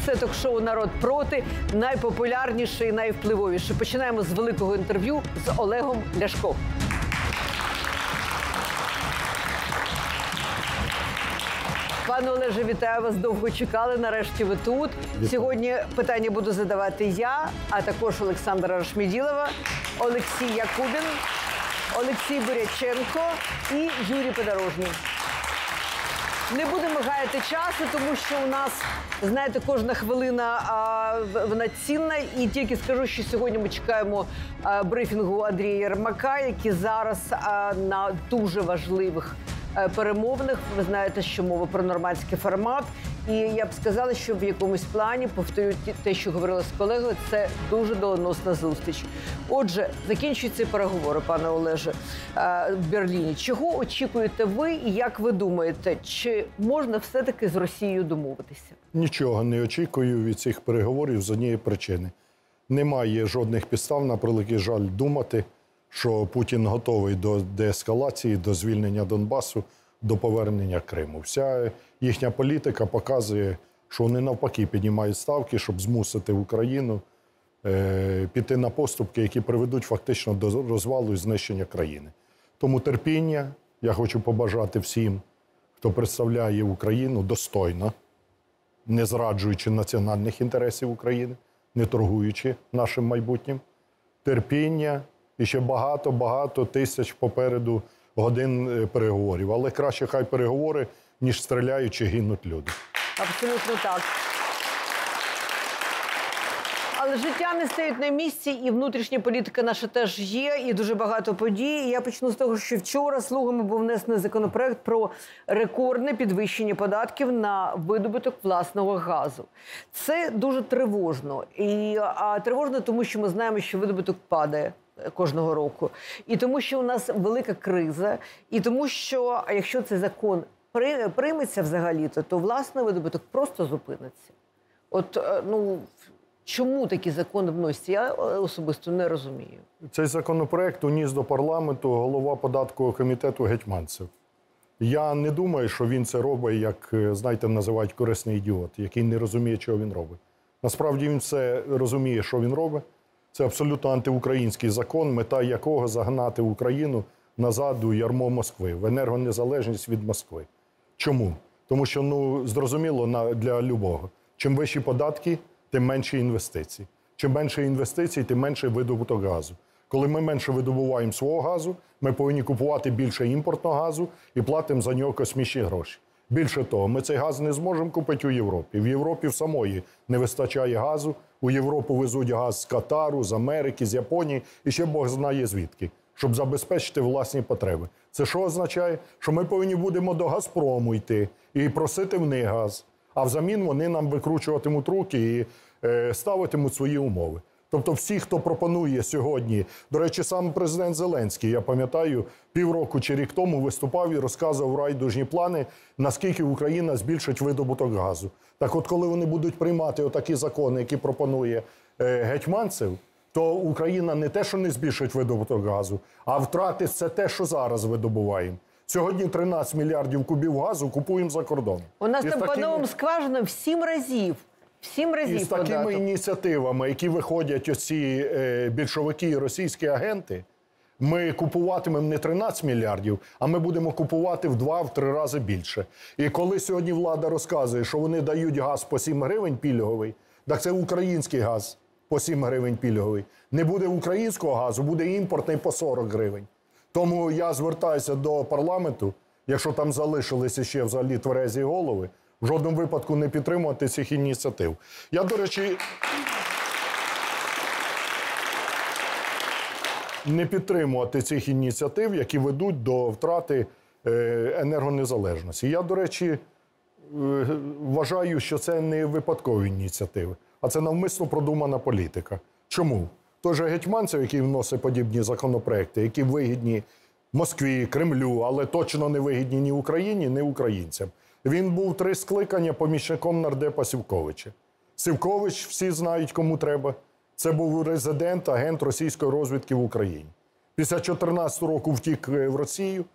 Це ток-шоу «Народ проти», найпопулярніше і найвпливовіше. Починаємо з великого інтерв'ю з Олегом Ляшком. Пане Олеже, вітаю вас. Довго чекали, нарешті ви тут. Сьогодні питання буду задавати я, а також Олександра Рашмеділова, Олексій Якубін, Олексій Буряченко і Юрій Подорожній. Не будемо гаяти часу, тому що у нас, знаєте, кожна хвилина вона цінна. І тільки скажу, що сьогодні ми чекаємо брифінгу Андрія Єрмака, який зараз на дуже важливих перемовинах. Ви знаєте, що мова про нормандський формат. І я б сказала, що в якомусь плані, повторюю те, що говорила з колегою, це дуже доленосна зустріч. Отже, закінчуються переговори, пане Олеже, в Берліні. Чого очікуєте ви і як ви думаєте, чи можна все-таки з Росією домовитися? Нічого не очікую від цих переговорів з однієї причини. Немає жодних підстав, на превеликий жаль, думати, що Путін готовий до деескалації, до звільнення Донбасу, до повернення Криму. Вся їхня політика показує, що вони навпаки піднімають ставки, щоб змусити Україну піти на поступки, які приведуть фактично до розвалу і знищення країни. Тому терпіння я хочу побажати всім, хто представляє Україну достойно, не зраджуючи національних інтересів України, не торгуючи нашим майбутнім. Терпіння і ще багато тисяч попереду годин переговорів. Але краще хай переговори, ніж стріляючи, гинуть люди. Абсолютно так. Але життя не стоїть на місці, і внутрішня політика наша теж є, і дуже багато подій. І я почну з того, що вчора слугами був внесений законопроект про рекордне підвищення податків на видобуток власного газу. Це дуже тривожно. І тривожно, тому що ми знаємо, що видобуток падає кожного року. І тому, що у нас велика криза, і тому, що якщо цей закон прийметься взагалі-то, то власний видобуток просто зупиниться. От, чому такі закони вносяться, я особисто не розумію. Цей законопроект уніс до парламенту голова податкового комітету Гетманцев. Я не думаю, що він це робить, як, знаєте, називають корисний ідіот, який не розуміє, чого він робить. Насправді він все розуміє, що він робить. Це абсолютно антиукраїнський закон, мета якого загнати Україну назад у ярмо Москви, в енергонезалежність від Москви. Чому? Тому що, зрозуміло для любого, чим вищі податки, тим менше інвестицій. Чим менше інвестицій, тим менше видобуток газу. Коли ми менше видобуваємо свого газу, ми повинні купувати більше імпортного газу і платимо за нього космічні гроші. Більше того, ми цей газ не зможемо купити у Європі. В Європі в самої не вистачає газу. У Європу везуть газ з Катару, з Америки, з Японії і ще Бог знає звідки, щоб забезпечити власні потреби. Це що означає? Що ми повинні будемо до Газпрому йти і просити в них газ. А взамін вони нам викручуватимуть руки і ставитимуть свої умови. Тобто всі, хто пропонує сьогодні, до речі, сам президент Зеленський, я пам'ятаю, півроку чи рік тому виступав і розказував райдужні плани, наскільки Україна збільшить видобуток газу. Так от, коли вони будуть приймати отакі закони, які пропонує Гетманцев, то Україна не те, що не збільшить видобуток газу, а втратить це те, що зараз видобуваємо. Сьогодні 13 мільярдів кубів газу купуємо за кордон. У нас там по новим скважинам в 7 разів. І з такими ініціативами, які виходять оці більшовики і російські агенти, ми купуватимемо не 13 мільярдів, а ми будемо купувати в 2-3 рази більше. І коли сьогодні влада розказує, що вони дають газ по 7 гривень пільговий, так це український газ по 7 гривень пільговий. Не буде українського газу, буде імпортний по 40 гривень. Тому я звертаюся до парламенту, якщо там залишилися ще взагалі тверезі голови, в жодному випадку не підтримувати цих ініціатив. Я, до речі, не підтримувати цих ініціатив, які ведуть до втрати енергонезалежності. Я, до речі, вважаю, що це не випадкові ініціативи, а це навмисно продумана політика. Чому? Той же Гетманцев, який вносить подібні законопроекти, які вигідні Москві, Кремлю, але точно не вигідні ні Україні, ні українцям. Він був 3 скликання помічником нардепа Сівковича. Сівкович, всі знають, кому треба. Це був резидент, агент російської розвідки в Україні. Після 2014 року втік в Росію.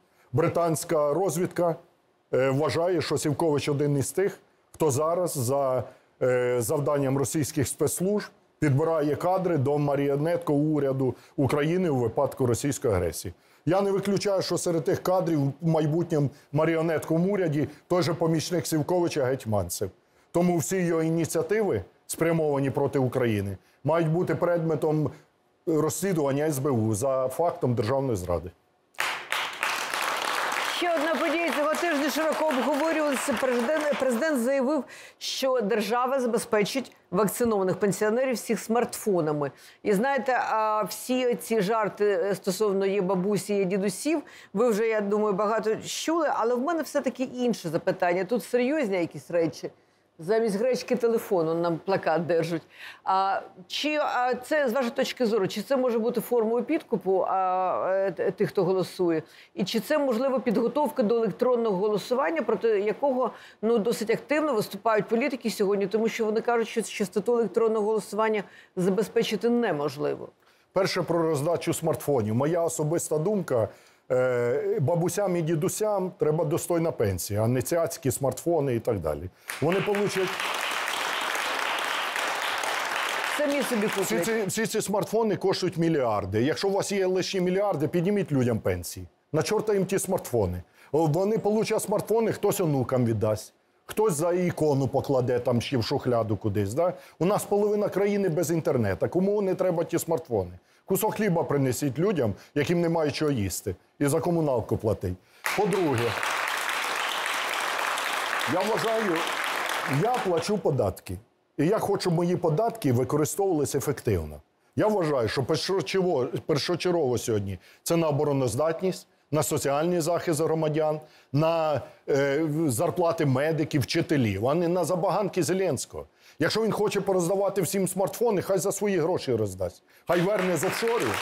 Британська розвідка вважає, що Сівкович один із тих, хто зараз за завданням російських спецслужб, підбирає кадри до маріонеткового уряду України у випадку російської агресії. Я не виключаю, що серед тих кадрів в майбутньому маріонетковому уряді той же помічник Сівковича Гетьманцев. Тому всі його ініціативи, спрямовані проти України, мають бути предметом розслідування СБУ за фактом державної зради. Ще одна подія цього тижня широко обговорювалася. Президент заявив, що держава забезпечить вакцинованих пенсіонерів всіх смартфонами. І знаєте, всі ці жарти стосовно є бабусі, є дідусів, ви вже, я думаю, багато чули, але в мене все-таки інше запитання. Тут серйозні якісь речі. Замість гречки телефону нам плакат держать. Чи це, з вашої точки зору, чи це може бути формою підкупу тих, хто голосує? І чи це, можливо, підготовка до електронного голосування, проти якого досить активно виступають політики сьогодні, тому що вони кажуть, що частоту електронного голосування забезпечити неможливо? Перше, про роздачу смартфонів. Моя особиста думка – бабусям і дідусям треба достойна пенсія, а не цяцькі, смартфони і так далі. Вони получать... Самі собі куплять. Всі ці смартфони коштують мільярди. Якщо у вас є лишні мільярди, підніміть людям пенсії. На чорта їм ті смартфони. Вони получать смартфони, хтось онукам віддасть. Хтось за ікону покладе там ще в шухляду кудись. Да? У нас половина країни без інтернету. Кому не треба ті смартфони? Кусок хліба принесіть людям, яким немає чого їсти. І за комуналку платить. По-друге, я вважаю, я плачу податки. І я хочу, щоб мої податки використовувалися ефективно. Я вважаю, що першочергово сьогодні це на обороноздатність, на соціальний захист громадян, на зарплати медиків, вчителів, а не на забаганки Зеленського. Якщо він хоче пороздавати всім смартфони, хай за свої гроші роздасть. Хай верне з офшорів.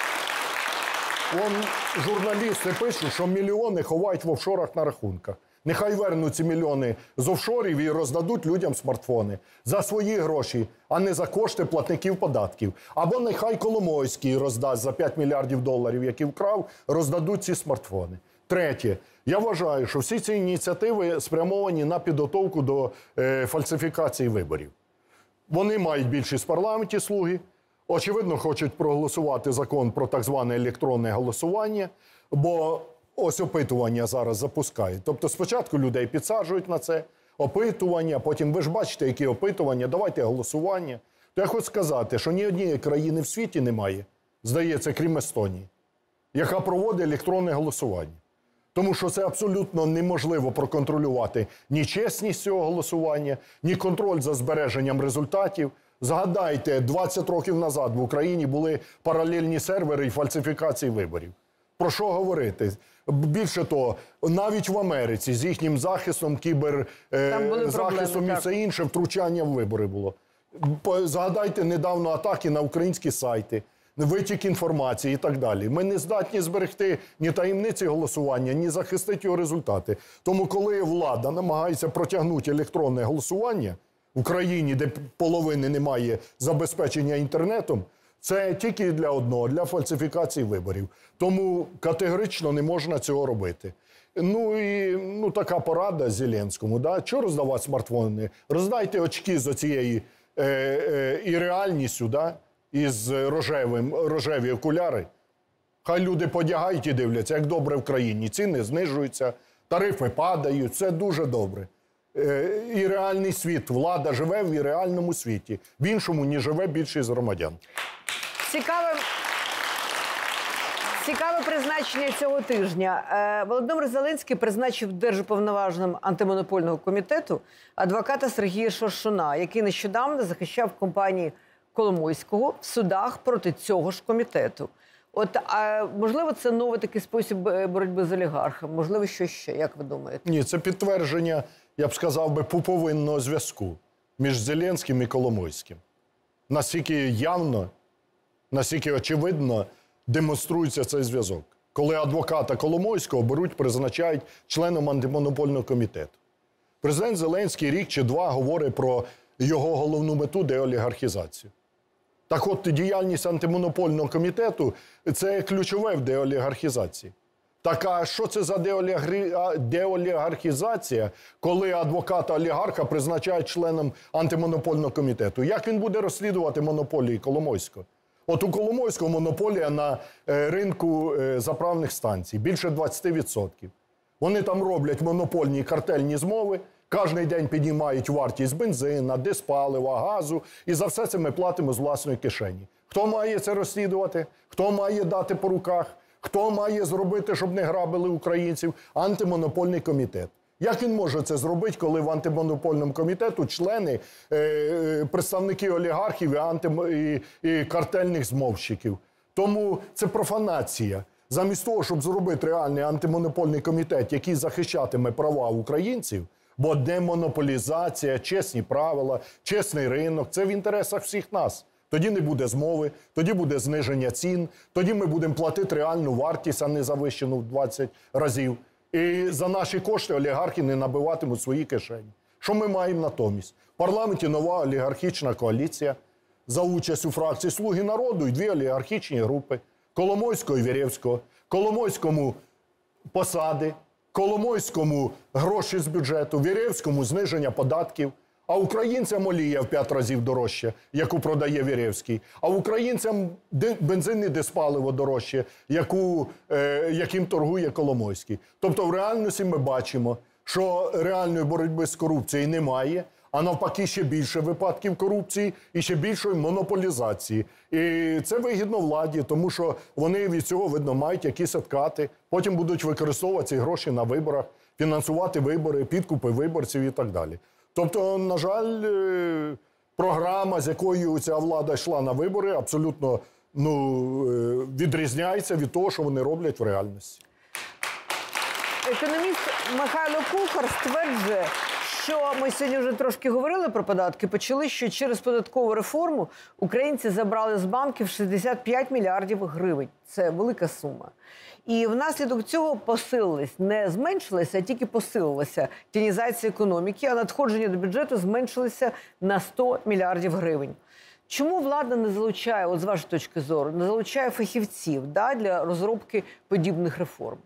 Журналісти пишуть, що мільйони ховають в офшорах на рахунках. Нехай вернуть ці мільйони з офшорів і роздадуть людям смартфони. За свої гроші, а не за кошти платників податків. Або нехай Коломойський роздасть за 5 мільярдів доларів, які вкрав, роздадуть ці смартфони. Третє. Я вважаю, що всі ці ініціативи спрямовані на підготовку до фальсифікації виборів. Вони мають більшість в парламенті, слуги. Очевидно, хочуть проголосувати закон про так зване електронне голосування, бо ось опитування зараз запускають. Тобто спочатку людей підсаджують на це, опитування, потім ви ж бачите, які опитування, давайте голосування. То я хочу сказати, що ні однієї країни в світі немає, здається, крім Естонії, яка проводить електронне голосування. Тому що це абсолютно неможливо проконтролювати ні чесність цього голосування, ні контроль за збереженням результатів. Згадайте, 20 років назад в Україні були паралельні сервери і фальсифікації виборів. Про що говорити? Більше того, навіть в Америці з їхнім захистом, кіберзахистом і все інше, втручання в вибори було. Згадайте недавно атаки на українські сайти, витік інформації і так далі. Ми не здатні зберегти ні таємниці голосування, ні захистити його результати. Тому коли влада намагається протягнути електронне голосування в країні, де половини немає забезпечення інтернетом, це тільки для одного, для фальсифікації виборів. Тому категорично не можна цього робити. Така порада Зеленському. Да? Чого роздавати смартфони? Роздайте очки з оцією і реальністю, да? Із рожеві окуляри. Хай люди подягають і дивляться, як добре в країні. Ціни знижуються, тарифи падають, це дуже добре. І реальний світ, влада живе в реальному світі. В іншому не живе більшість громадян. Цікаве призначення цього тижня. Володимир Зеленський призначив держуповноваженим антимонопольного комітету адвоката Сергія Шоршуна, який нещодавно захищав компанії Коломойського в судах проти цього ж комітету. Можливо, це новий такий спосіб боротьби з олігархами? Можливо, що ще? Як ви думаєте? Ні, це підтвердження, я б сказав, пуповинного зв'язку між Зеленським і Коломойським. Настільки явно, настільки очевидно демонструється цей зв'язок. Коли адвоката Коломойського беруть, призначають членом антимонопольного комітету. Президент Зеленський рік чи два говорить про його головну мету – деолігархізацію. Так от, діяльність антимонопольного комітету – це ключове в деолігархізації. Так а що це за деолігархізація, коли адвоката-олігарха призначають членом антимонопольного комітету? Як він буде розслідувати монополії Коломойського? От у Коломойського монополія на ринку заправних станцій, більше 20%. Вони там роблять монопольні картельні змови, кожен день піднімають вартість бензина, диспалива, газу, і за все це ми платимо з власної кишені. Хто має це розслідувати? Хто має дати по руках? Хто має зробити, щоб не грабили українців? Антимонопольний комітет. Як він може це зробити, коли в антимонопольному комітету члени, представники олігархів і картельних змовщиків? Тому це профанація. Замість того, щоб зробити реальний антимонопольний комітет, який захищатиме права українців, бо демонополізація, чесні правила, чесний ринок – це в інтересах всіх нас. Тоді не буде змови, тоді буде зниження цін, тоді ми будемо платити реальну вартість, а не завищену в 20 разів. І за наші кошти олігархи не набиватимуть свої кишені. Що ми маємо натомість? В парламенті нова олігархічна коаліція за участю фракції «Слуги народу» і дві олігархічні групи – Коломойського і Веревського. Коломойському посади, Коломойському гроші з бюджету, Веревському зниження податків. А українцям олія в 5 разів дорожче, яку продає Веревський. А українцям бензин і диспаливо дорожче, яким торгує Коломойський. Тобто в реальності ми бачимо, що реальної боротьби з корупцією немає, а навпаки ще більше випадків корупції і ще більшої монополізації. І це вигідно владі, тому що вони від цього, видно, мають якісь откати, потім будуть використовувати ці гроші на виборах, фінансувати вибори, підкупи виборців і так далі. Тобто, на жаль, програма, з якою ця влада йшла на вибори, абсолютно відрізняється від того, що вони роблять в реальності. Економіст Михайло Кухар стверджує, що ми сьогодні вже трошки говорили про податки, почали, що через податкову реформу українці забрали з банків 65 мільярдів гривень. Це велика сума. І внаслідок цього посилилась, не зменшилася, а тільки посилилася тінізація економіки, а надходження до бюджету зменшилися на 100 мільярдів гривень. Чому влада не залучає, от з вашої точки зору, не залучає фахівців для розробки подібних реформ?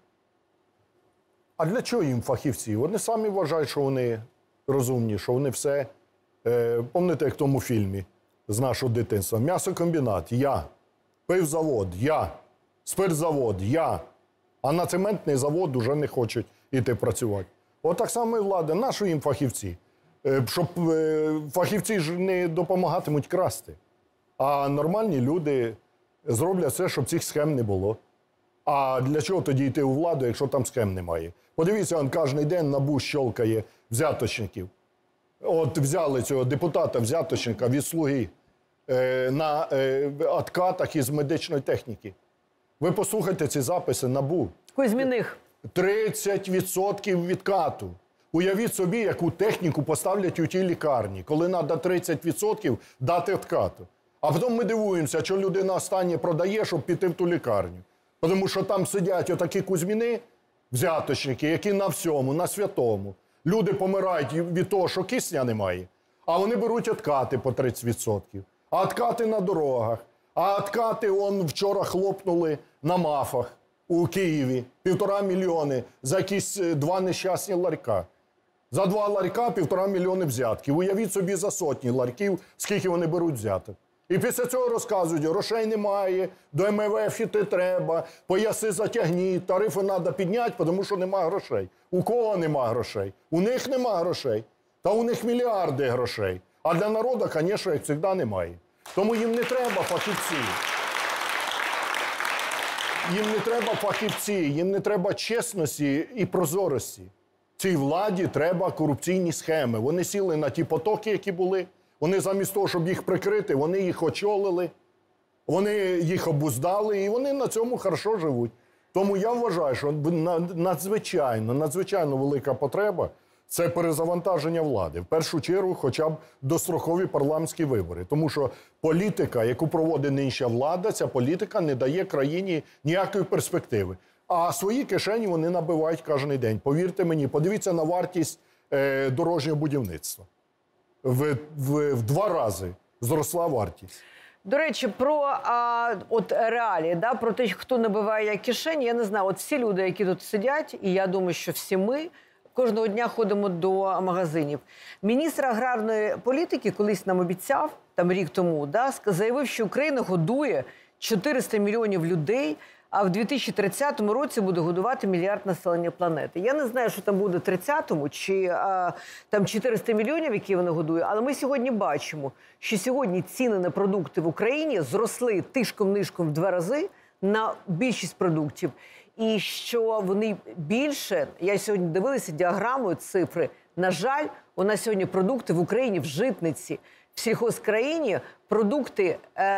А для чого їм фахівці? Вони самі вважають, що вони розумні, що вони все... Пам'ятаєте, як в тому фільмі з нашого дитинства? М'ясокомбінат – я. Пивзавод – я. Спиртзавод – я. А на цементний завод вже не хочуть йти працювати. От так само і влада. Нащо їм фахівці? Щоб фахівці ж не допомагатимуть красти. А нормальні люди зроблять все, щоб цих схем не було. А для чого тоді йти у владу, якщо там схем немає? Подивіться, он кожен день НАБУ щолкає взяточників. От взяли цього депутата-взяточника від «Слуги» на откатах із медичної техніки. Ви послухайте ці записи НАБУ. Кузьміних. 30% відкату. Уявіть собі, яку техніку поставлять у тій лікарні, коли треба 30% дати відкату. А потім ми дивуємося, що людина останнє продає, щоб піти в ту лікарню. Тому що там сидять отакі Кузьміни, взяточники, які на всьому, на святому. Люди помирають від того, що кисня немає, а вони беруть відкати по 30%. А відкати на дорогах. А відкати, вчора хлопнули на МАФах у Києві. 1,5 мільйони за якісь 2 нещасні ларька. За 2 ларька 1,5 мільйони взятків. Уявіть собі за сотні ларьків, скільки вони беруть взяток. І після цього розказують, грошей немає, до МВФ іти треба, пояси затягніть, тарифи треба підняти, тому що нема грошей. У кого нема грошей? У них нема грошей. Та у них мільярди грошей. А для народу, звісно, як завжди, немає. Тому їм не треба фахівці. Їм не треба фахівці, їм не треба чесності і прозорості. Цій владі треба корупційні схеми. Вони сіли на ті потоки, які були. Вони замість того, щоб їх прикрити, вони їх очолили, вони їх обуздали, і вони на цьому хорошо живуть. Тому я вважаю, що надзвичайно велика потреба – це перезавантаження влади. В першу чергу, хоча б дострокові парламентські вибори. Тому що політика, яку проводить нинішня влада, ця політика не дає країні ніякої перспективи. А свої кишені вони набивають кожен день. Повірте мені, подивіться на вартість дорожнього будівництва. В 2 рази зросла вартість. До речі, про от реалії, да, про те, хто набиває як кишені, я не знаю, от всі люди, які тут сидять, і я думаю, що всі ми кожного дня ходимо до магазинів. Міністр аграрної політики колись нам обіцяв, там рік тому, да, заявив, що Україна годує 400 мільйонів людей, а в 2030 році буде годувати мільярд населення планети. Я не знаю, що там буде в 30-му, чи там 400 мільйонів, які вони годують, але ми сьогодні бачимо, що сьогодні ціни на продукти в Україні зросли тишком-нишком в 2 рази на більшість продуктів. І що вони більше, я сьогодні дивилася діаграмою, цифри, на жаль, у нас сьогодні продукти в Україні в житниці, в сільхозкраїні продукти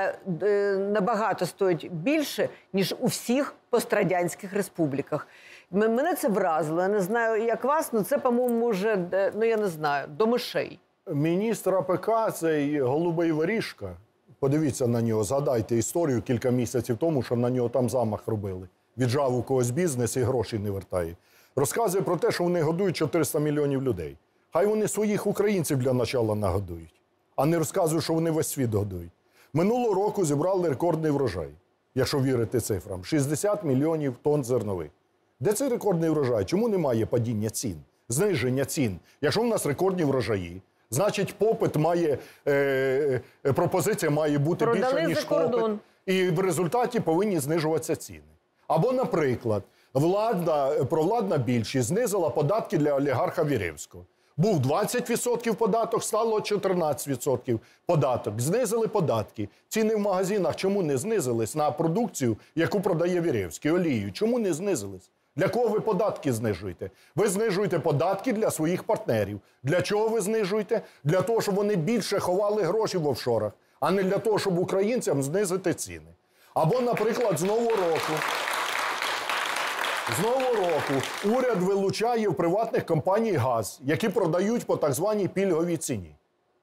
набагато стоять більше, ніж у всіх пострадянських республіках. Мене це вразило. Я не знаю, як вас, але це, по-моєму, вже, ну я не знаю, до мишей. Міністр АПК – цей голубий ворішка. Подивіться на нього, згадайте історію кілька місяців тому, що на нього там замах робили. Віджав у когось бізнес і грошей не вертає. Розказує про те, що вони годують 400 мільйонів людей. Хай вони своїх українців для начала нагодують, а не розказують, що вони весь світ годують. Минулого року зібрали рекордний врожай, якщо вірити цифрам. 60 мільйонів тонн зернових. Де цей рекордний врожай? Чому немає падіння цін, зниження цін? Якщо у нас рекордні врожаї, значить попит має, пропозиція має бути більша, ніж попит. І в результаті повинні знижуватися ціни. Або, наприклад, провладна більшість знизила податки для олігарха Віревського. Був 20% податок, стало 14% податок. Знизили податки. Ціни в магазинах чому не знизились на продукцію, яку продає Віревський, олію? Чому не знизились? Для кого ви податки знижуєте? Ви знижуєте податки для своїх партнерів. Для чого ви знижуєте? Для того, щоб вони більше ховали гроші в офшорах, а не для того, щоб українцям знизити ціни. Або, наприклад, з Нового року уряд вилучає в приватних компаній газ, які продають по так званій пільговій ціні.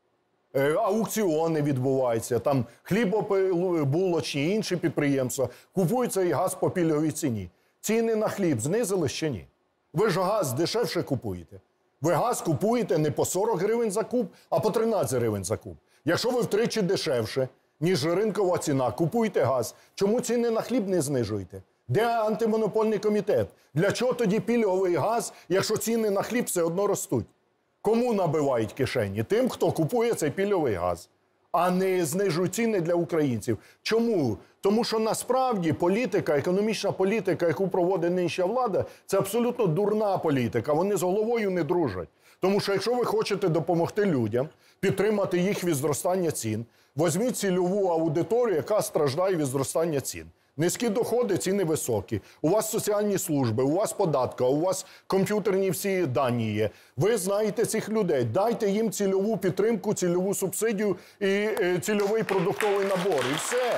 Аукціони відбуваються, там хлібобулочні, інші підприємства купують цей газ по пільговій ціні. Ціни на хліб знизились чи ні? Ви ж газ дешевше купуєте. Ви газ купуєте не по 40 гривень за куб, а по 13 гривень за куб. Якщо ви втричі дешевше, ніж ринкова ціна, купуєте газ, чому ціни на хліб не знижуєте? Де антимонопольний комітет? Для чого тоді пільговий газ, якщо ціни на хліб все одно ростуть? Кому набивають кишені? Тим, хто купує цей пільговий газ, а не знижують ціни для українців. Чому? Тому що насправді політика, економічна політика, яку проводить нинішня влада, це абсолютно дурна політика. Вони з головою не дружать. Тому що якщо ви хочете допомогти людям, підтримати їх від зростання цін, візьміть цільову аудиторію, яка страждає від зростання цін. Низькі доходи, ціни високі. У вас соціальні служби, у вас податка, у вас комп'ютерні всі дані є. Ви знаєте цих людей. Дайте їм цільову підтримку, цільову субсидію і цільовий продуктовий набор. І все.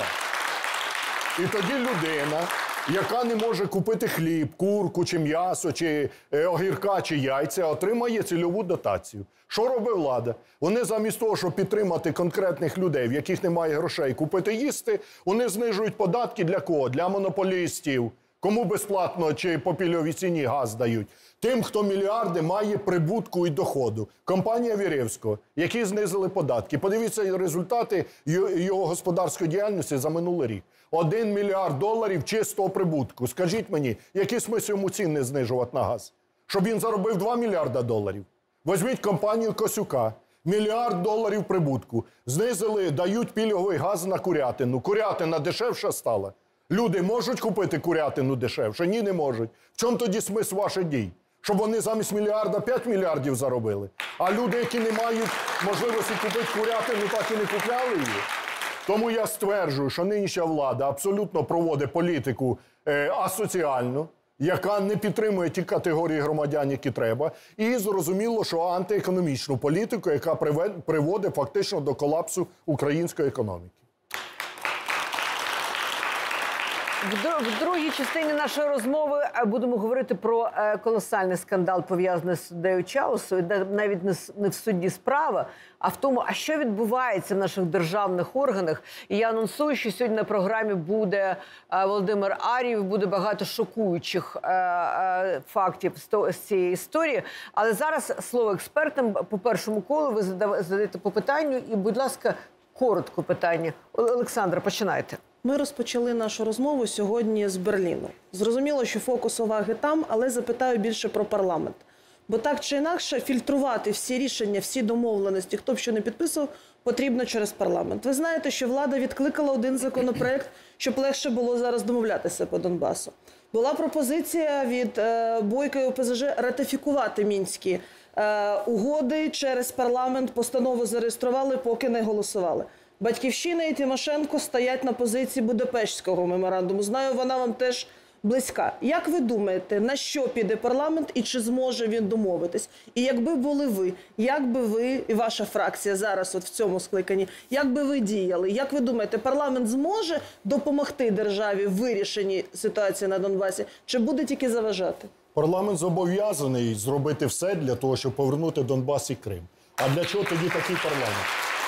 І тоді людина, яка не може купити хліб, курку, чи м'ясо, чи огірка, чи яйця, отримає цільову дотацію. Що робить влада? Вони замість того, щоб підтримати конкретних людей, в яких немає грошей купити їсти, вони знижують податки для кого? Для монополістів. Кому безплатно чи по пільговій ціні газ дають? Тим, хто мільярди має прибутку і доходу. Компанія Віревського, які знизили податки. Подивіться результати його господарської діяльності за минулий рік. $1 мільярд чистого прибутку. Скажіть мені, який смисл йому цін не знижувати на газ? Щоб він заробив $2 мільярда? Візьміть компанію Косюка. $1 мільярд прибутку. Знизили, дають пільговий газ на курятину. Курятина дешевша стала. Люди можуть купити курятину дешевше? Ні, не можуть. В чому тоді смисл ваших дій? Щоб вони замість мільярда 5 мільярдів заробили? А люди, які не мають можливості купити курятину, так і не купляли її? Тому я стверджую, що нинішня влада абсолютно проводить політику асоціальну, яка не підтримує ті категорії громадян, які треба, і зрозуміло, що антиекономічну політику, яка приводить фактично до колапсу української економіки. В другій частині нашої розмови будемо говорити про колосальний скандал, пов'язаний з суддею Чаусою, де навіть не в суді справа, а в тому, а що відбувається в наших державних органах. І я анонсую, що сьогодні на програмі буде Володимир Ар'єв, буде багато шокуючих фактів з цієї історії. Але зараз слово експертам по першому колу, ви задаєте по питанню, і, будь ласка, Коротко питання. Олександра, починайте. Ми розпочали нашу розмову сьогодні з Берліну. Зрозуміло, що фокус уваги там, але запитаю більше про парламент. Бо так чи інакше фільтрувати всі рішення, всі домовленості, хто б що не підписував, потрібно через парламент. Ви знаєте, що влада відкликала один законопроект, щоб легше було зараз домовлятися по Донбасу. Була пропозиція від Бойка і ОПЗЖ ратифікувати мінські угоди через парламент, постанову зареєстрували, поки не голосували. Батьківщина і Тимошенко стоять на позиції Будапештського меморандуму. Знаю, вона вам теж близька. Як ви думаєте, на що піде парламент і чи зможе він домовитись? І якби були ви, як би ви і ваша фракція зараз от в цьому скликанні, як би ви діяли? Як ви думаєте, парламент зможе допомогти державі в вирішенні ситуації на Донбасі? Чи буде тільки заважати? Парламент зобов'язаний зробити все для того, щоб повернути Донбас і Крим. А для чого тоді такий парламент?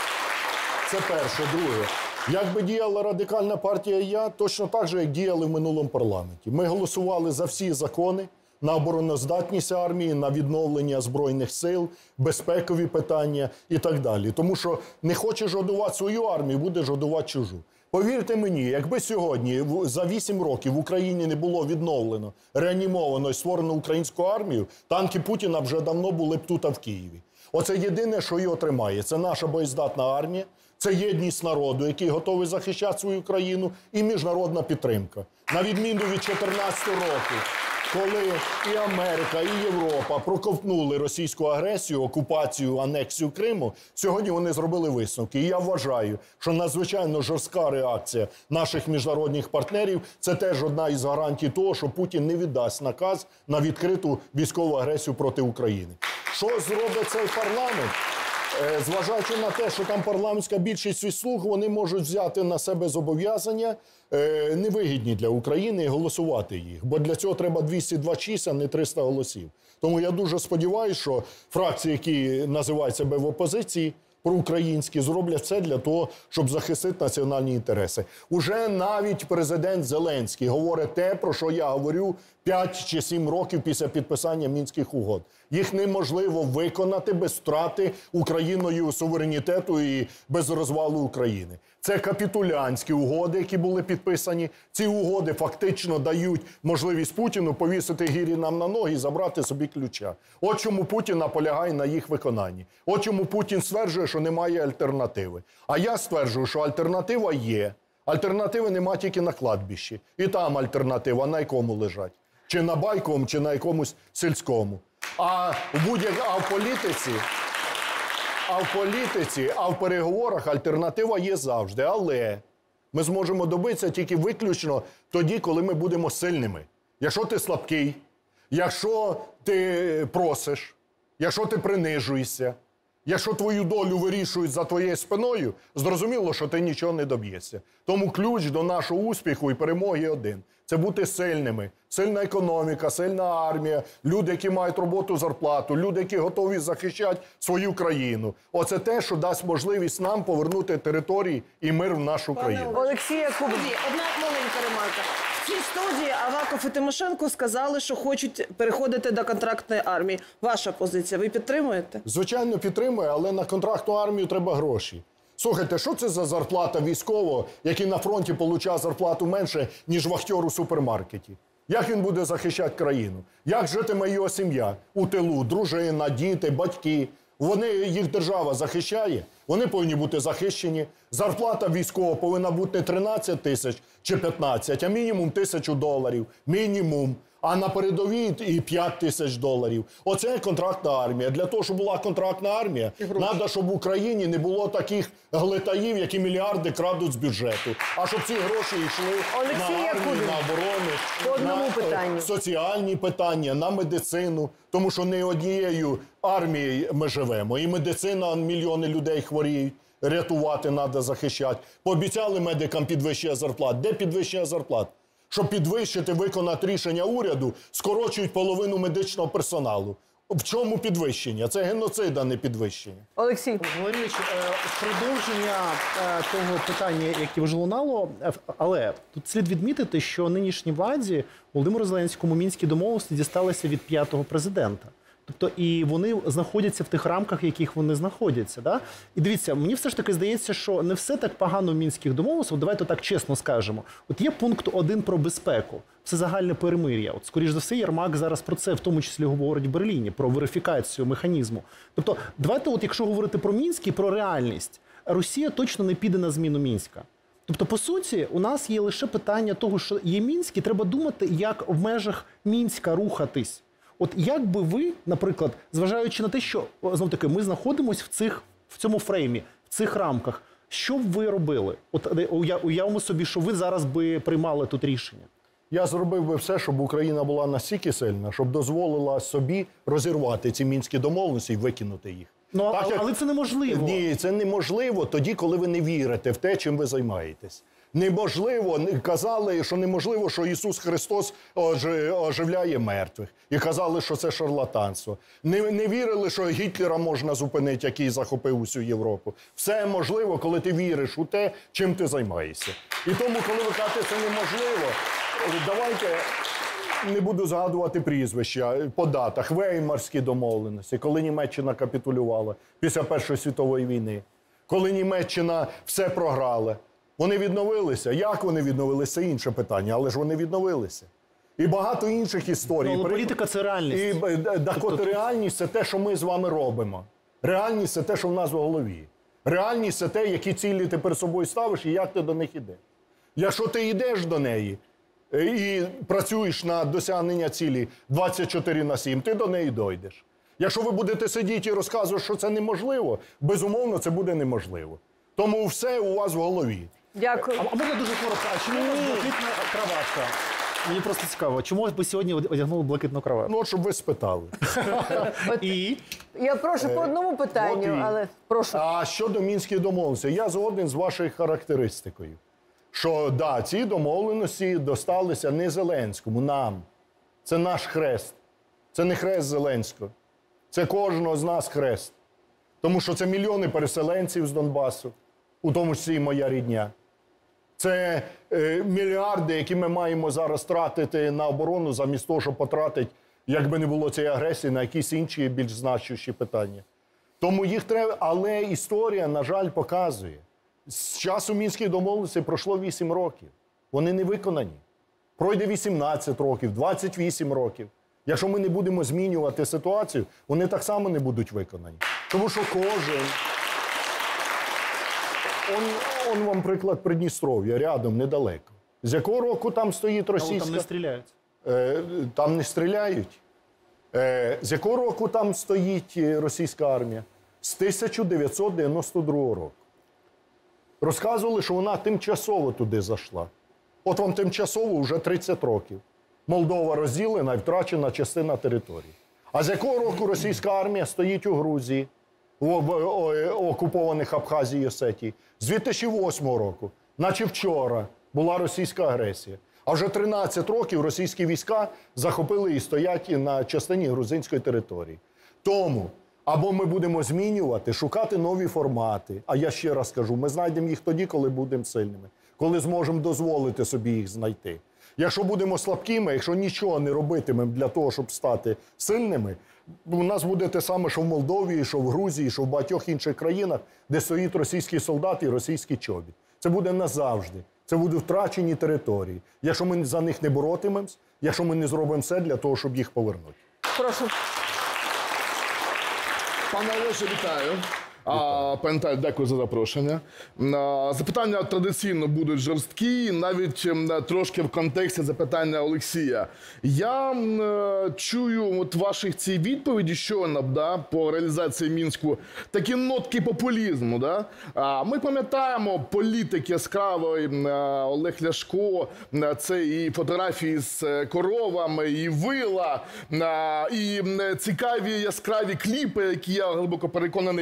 Це перше. Друге. Як би діяла Радикальна партія «Я», точно так же, як діяли в минулому парламенті. Ми голосували за всі закони на обороноздатність армії, на відновлення Збройних сил, безпекові питання і так далі. Тому що не хочеш годувати свою армію, будеш годувати чужу. Повірте мені, якби сьогодні за 8 років в Україні не було відновлено, реанімовано і створено українську армію, танки Путіна вже давно були б тут, в Києві. Оце єдине, що його тримає. Це наша боєздатна армія, це єдність народу, який готовий захищати свою країну, і міжнародна підтримка. На відміну від 2014 року, коли і Америка, і Європа проковтнули російську агресію, окупацію, анексію Криму, сьогодні вони зробили висновки. І я вважаю, що надзвичайно жорстка реакція наших міжнародних партнерів – це теж одна із гарантій того, що Путін не віддасть наказ на відкриту військову агресію проти України. Що зробить цей парламент? Зважаючи на те, що там парламентська більшість від слуг, вони можуть взяти на себе зобов'язання невигідні для України і голосувати їх. Бо для цього треба 226, а не 300 голосів. Тому я дуже сподіваюся, що фракції, які називають себе в опозиції, проукраїнські, зроблять все для того, щоб захистити національні інтереси. Уже навіть президент Зеленський говорить те, про що я говорю 5 чи 7 років після підписання Мінських угод. Їх неможливо виконати без втрати Україною суверенітету і без розвалу України. Це капітулянські угоди, які були підписані. Ці угоди фактично дають можливість Путіну повісити гирі нам на ноги і забрати собі ключа. От чому Путін наполягає на їх виконанні. От чому Путін стверджує, що немає альтернативи. А я стверджую, що альтернатива є. Альтернативи нема тільки на кладбищі. І там альтернатива, на якому лежать. Чи на Байковому, чи на якомусь сільському. А в політиці, в переговорах альтернатива є завжди. Але ми зможемо добитися тільки виключно тоді, коли ми будемо сильними. Якщо ти слабкий, якщо ти просиш, якщо ти принижуєшся, якщо твою долю вирішують за твоєю спиною, зрозуміло, що ти нічого не доб'єшся. Тому ключ до нашого успіху і перемоги один. Це бути сильними. Сильна економіка, сильна армія, люди, які мають роботу, зарплату, люди, які готові захищати свою країну. Оце те, що дасть можливість нам повернути території і мир в нашу країну. Олексія Кубів. Одна маленька ремарка. В цій студії Аваков і Тимошенко сказали, що хочуть переходити до контрактної армії. Ваша позиція, ви підтримуєте? Звичайно, підтримую, але на контрактну армію треба гроші. Слухайте, що це за зарплата військового, який на фронті отримує зарплату менше, ніж вахтер у супермаркеті? Як він буде захищати країну? Як житиме його сім'я у тилу? Дружина, діти, батьки. Їх держава захищає, вони повинні бути захищені. Зарплата військового повинна бути не 13 тисяч чи 15, а мінімум $1000. Мінімум. А на передовій і 5 тисяч доларів. Оце контрактна армія. Для того, щоб була контрактна армія, треба, щоб в Україні не було таких глитаїв, які мільярди крадуть з бюджету. А щоб ці гроші йшли на армію, на оборону, на соціальні питання, на медицину. Тому що не однією армією ми живемо. І медицина, мільйони людей хворіють. Рятувати треба, захищати. Пообіцяли медикам підвищення зарплат. Де підвищення зарплат? Щоб підвищити, виконати рішення уряду, скорочують половину медичного персоналу. В чому підвищення? Це геноцид, а не підвищення. Олексій. Валерійович, продовження того питання, яке вже лунало, але тут слід відмітити, що нинішній владі Володимиру Зеленському мінські домовленості дісталися від 5-го президента. Тобто і вони знаходяться в тих рамках, в яких вони знаходяться. Да? І дивіться, мені все ж таки здається, що не все так погано в Мінських домовленостях. Давайте так чесно скажемо. От є пункт 1 про безпеку. Це загальне перемир'я. От, скоріш за все, Єрмак зараз про це в тому числі говорить в Берліні, про верифікацію механізму. Тобто, давайте, от, якщо говорити про Мінськ і про реальність, Росія точно не піде на зміну Мінська. Тобто, по суті, у нас є лише питання того, що є Мінськ, і треба думати, як в межах Мінська рухатись. От як би ви, наприклад, зважаючи на те, що, знов-таки, ми знаходимося в цьому фреймі, в цих рамках, що б ви робили? От уявимо собі, що ви зараз би приймали тут рішення. Я зробив би все, щоб Україна була настільки сильна, щоб дозволила собі розірвати ці мінські домовленості і викинути їх. Ну, Так, але це неможливо. Ні, це неможливо тоді, коли ви не вірите в те, чим ви займаєтесь. Неможливо, казали, що неможливо, що Ісус Христос оживляє мертвих. І казали, що це шарлатанство. Не вірили, що Гітлера можна зупинити, який захопив усю Європу. Все можливо, коли ти віриш у те, чим ти займаєшся. І тому, коли ви кажете, це неможливо, давайте, не буду згадувати прізвища, по датах, Веймарські домовленості, коли Німеччина капітулювала після Першої світової війни, коли Німеччина все програла. Вони відновилися. Як вони відновилися, це інше питання, але ж вони відновилися. І багато інших історій. Але політика – це реальність. Реальність – це те, що ми з вами робимо. Реальність – це те, що в нас в голові. Реальність – це те, які цілі ти перед собою ставиш і як ти до них йдеш. Якщо ти йдеш до неї і працюєш на досягнення цілі 24/7, ти до неї дойдеш. Якщо ви будете сидіти і розказувати, що це неможливо, безумовно, це буде неможливо. Тому все у вас в голові. Дякую. А можна дуже коротко, а чому у вас блакитна краватка? Мені просто цікаво, чому ви сьогодні одягнули блакитну краватку? Ну, от щоб ви спитали. І? Я прошу по одному питанню, але прошу. А щодо мінських домовленостей, я згоден з вашою характеристикою. Що, да, ці домовленості досталися не Зеленському, нам. Це наш хрест. Це не хрест Зеленського. Це кожного з нас хрест. Тому що це мільйони переселенців з Донбасу, у тому числі і моя рідня. Це мільярди, які ми маємо зараз тратити на оборону, замість того, щоб потратити, якби не було цієї агресії, на якісь інші більш значущі питання. Тому їх треба, але історія, на жаль, показує. З часу Мінських домовленостей пройшло 8 років. Вони не виконані. Пройде 18 років, 28 років. Якщо ми не будемо змінювати ситуацію, вони так само не будуть виконані. Тому що кожен... Он вам приклад Придністров'я, рядом, недалеко. З якого року там стоїть російська... Там не стріляють. Там не стріляють. З якого року там стоїть російська армія? З 1992 року. Розказували, що вона тимчасово туди зайшла. От вам тимчасово вже 30 років. Молдова розділена і втрачена частина території. А з якого року російська армія стоїть у Грузії, в окупованих Абхазії і Осетії? З 2008 року, наче вчора, була російська агресія. А вже 13 років російські війська захопили і стоять на частині грузинської території. Тому або ми будемо змінювати, шукати нові формати. А я ще раз кажу, ми знайдемо їх тоді, коли будемо сильними. Коли зможемо дозволити собі їх знайти. Якщо будемо слабкими, якщо нічого не робитимемо для того, щоб стати сильними, у нас буде те саме, що в Молдові, що в Грузії, що в багатьох інших країнах, де стоїть російський солдат і російський чобіт. Це буде назавжди. Це будуть втрачені території. Якщо ми за них не боротимемось, якщо ми не зробимо все для того, щоб їх повернути. Прошу. Пане Олеже, вітаю. Пане Наталю, дякую за запрошення. Запитання традиційно будуть жорсткі, навіть трошки в контексті запитання Олексія. Я чую от ваших цій відповіді щойно, по реалізації Мінську, такі нотки популізму. Ми пам'ятаємо політик яскравий Олег Ляшко, це і фотографії з коровами, і вила, і цікаві яскраві кліпи, які, я глибоко переконаний,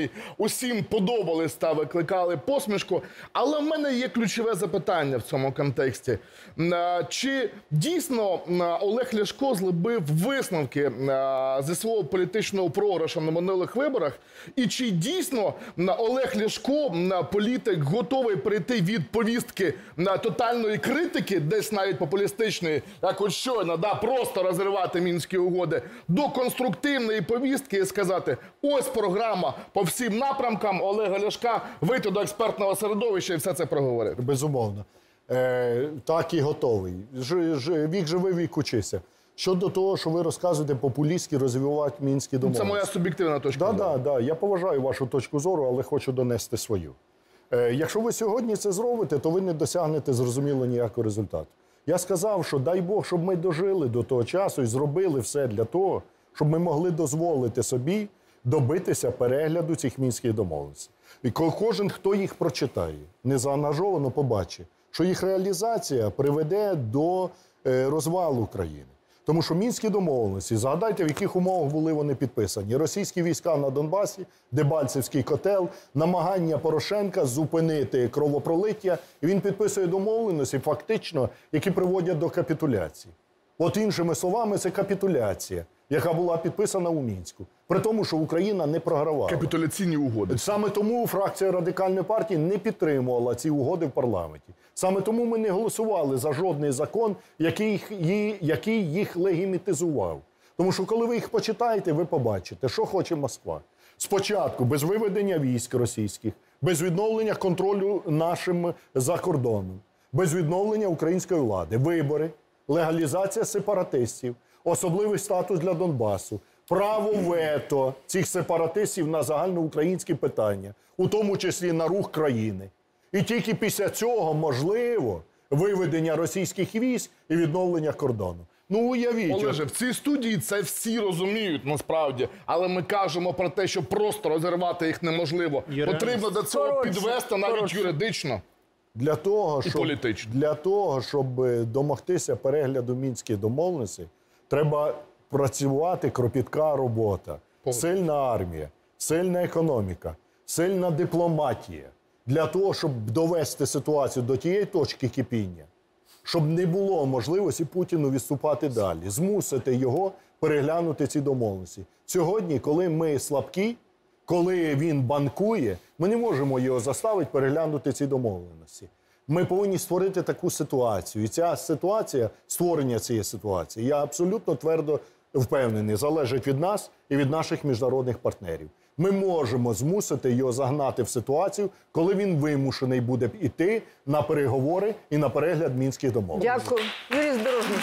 усім подобались та викликали посмішку. Але в мене є ключове запитання в цьому контексті. Чи дійсно Олег Ляшко зробив висновки зі свого політичного програшу на минулих виборах? І чи дійсно Олег Ляшко, політик, готовий перейти від повістки тотальної критики, десь навіть популістичної, як от щойно, просто розривати Мінські угоди, до конструктивної повістки і сказати, ось програма по всім напрямкам Олега Ляшка, вийти до експертного середовища і все це проговорити? Безумовно. Так і готовий. Вік живий, вік учися. Щодо того, що ви розказуєте популістськи розвивати мінські домовленості. Це моя суб'єктивна точка зору. Так. Я поважаю вашу точку зору, але хочу донести свою. Якщо ви сьогодні це зробите, то ви не досягнете, зрозуміло, ніякого результату. Я сказав, що дай Бог, щоб ми дожили до того часу і зробили все для того, щоб ми могли дозволити собі добитися перегляду цих мінських домовленостей. І кожен, хто їх прочитає, незаангажовано побачить, що їх реалізація приведе до розвалу країни. Тому що Мінські домовленості, згадайте, в яких умовах були вони підписані. Російські війська на Донбасі, Дебальцевський котел, намагання Порошенка зупинити кровопролиття. І він підписує домовленості, фактично, які приводять до капітуляції. От іншими словами, це капітуляція, яка була підписана у Мінську. При тому, що Україна не програвала. Капітуляційні угоди. Саме тому фракція Радикальної партії не підтримувала ці угоди в парламенті. Саме тому ми не голосували за жодний закон, який їх легімітизував. Тому що коли ви їх почитаєте, ви побачите, що хоче Москва. Спочатку без виведення військ російських, без відновлення контролю нашим за кордоном, без відновлення української влади, вибори, легалізація сепаратистів, особливий статус для Донбасу, право вето цих сепаратистів на загальноукраїнські питання, у тому числі на рух країни. І тільки після цього можливо виведення російських військ і відновлення кордону. Ну, уявіть. Олеже, в цій студії це всі розуміють, насправді. Але ми кажемо про те, що просто розірвати їх неможливо. Потрібно до цього підвести навіть юридично. Для того, щоб домогтися перегляду Мінських домовленостей, треба працювати кропітка робота. Сильна армія, сильна економіка, сильна дипломатія. Для того, щоб довести ситуацію до тієї точки кипіння, щоб не було можливості Путіну відступати далі, змусити його переглянути ці домовленості. Сьогодні, коли ми слабкі, коли він банкує, ми не можемо його заставити переглянути ці домовленості. Ми повинні створити таку ситуацію. І ця ситуація, створення цієї ситуації, я абсолютно твердо впевнений, залежить від нас і від наших міжнародних партнерів. Ми можемо змусити його загнати в ситуацію, коли він вимушений буде йти на переговори і на перегляд Мінських домовленостей. Дякую. Юрій Здорожній.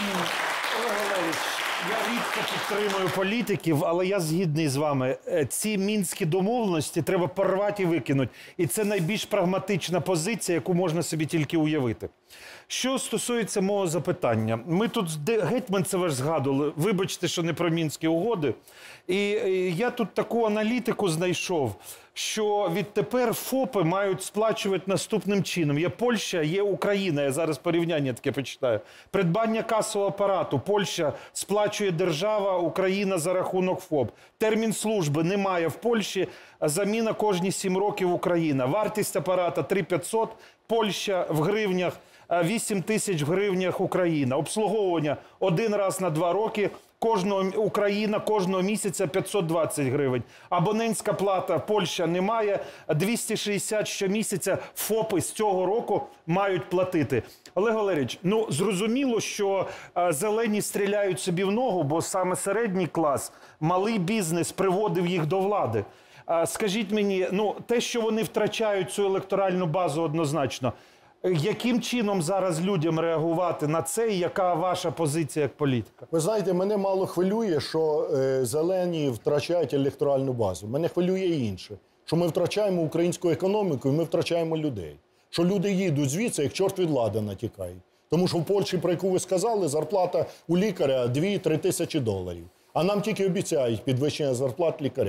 Я рідко підтримую політиків, але я згідний з вами. Ці мінські домовленості треба порвати і викинути. І це найбільш прагматична позиція, яку можна собі тільки уявити. Що стосується мого запитання. Ми тут Гетманцева ж згадували, вибачте, що не про Мінські угоди. І я тут таку аналітику знайшов, що відтепер ФОПи мають сплачувати наступним чином. Є Польща, є Україна. Я зараз порівняння таке почитаю. Придбання касового апарату. Польща сплачує держава, Україна за рахунок ФОП. Термін служби немає в Польщі, заміна кожні 7 років Україна. Вартість апарата 3500, Польща в гривнях, 8 тисяч в гривнях Україна. Обслуговування 1 раз на 2 роки. Україна кожного місяця 520 гривень. Абонентська плата Польща немає, 260 щомісяця ФОПи з цього року мають платити. Олег Валерійович, ну зрозуміло, що зелені стріляють собі в ногу, бо саме середній клас, малий бізнес приводив їх до влади. Скажіть мені, ну те, що вони втрачають цю електоральну базу однозначно, яким чином зараз людям реагувати на це і яка ваша позиція як політика? Ви знаєте, мене мало хвилює, що зелені втрачають електоральну базу. Мене хвилює інше, що ми втрачаємо українську економіку і ми втрачаємо людей. Що люди їдуть звідси, як чорт від ладу натікають. Тому що в Польщі, про яку ви сказали, зарплата у лікаря 2-3 тисячі доларів. А нам тільки обіцяють підвищення зарплат лікарям.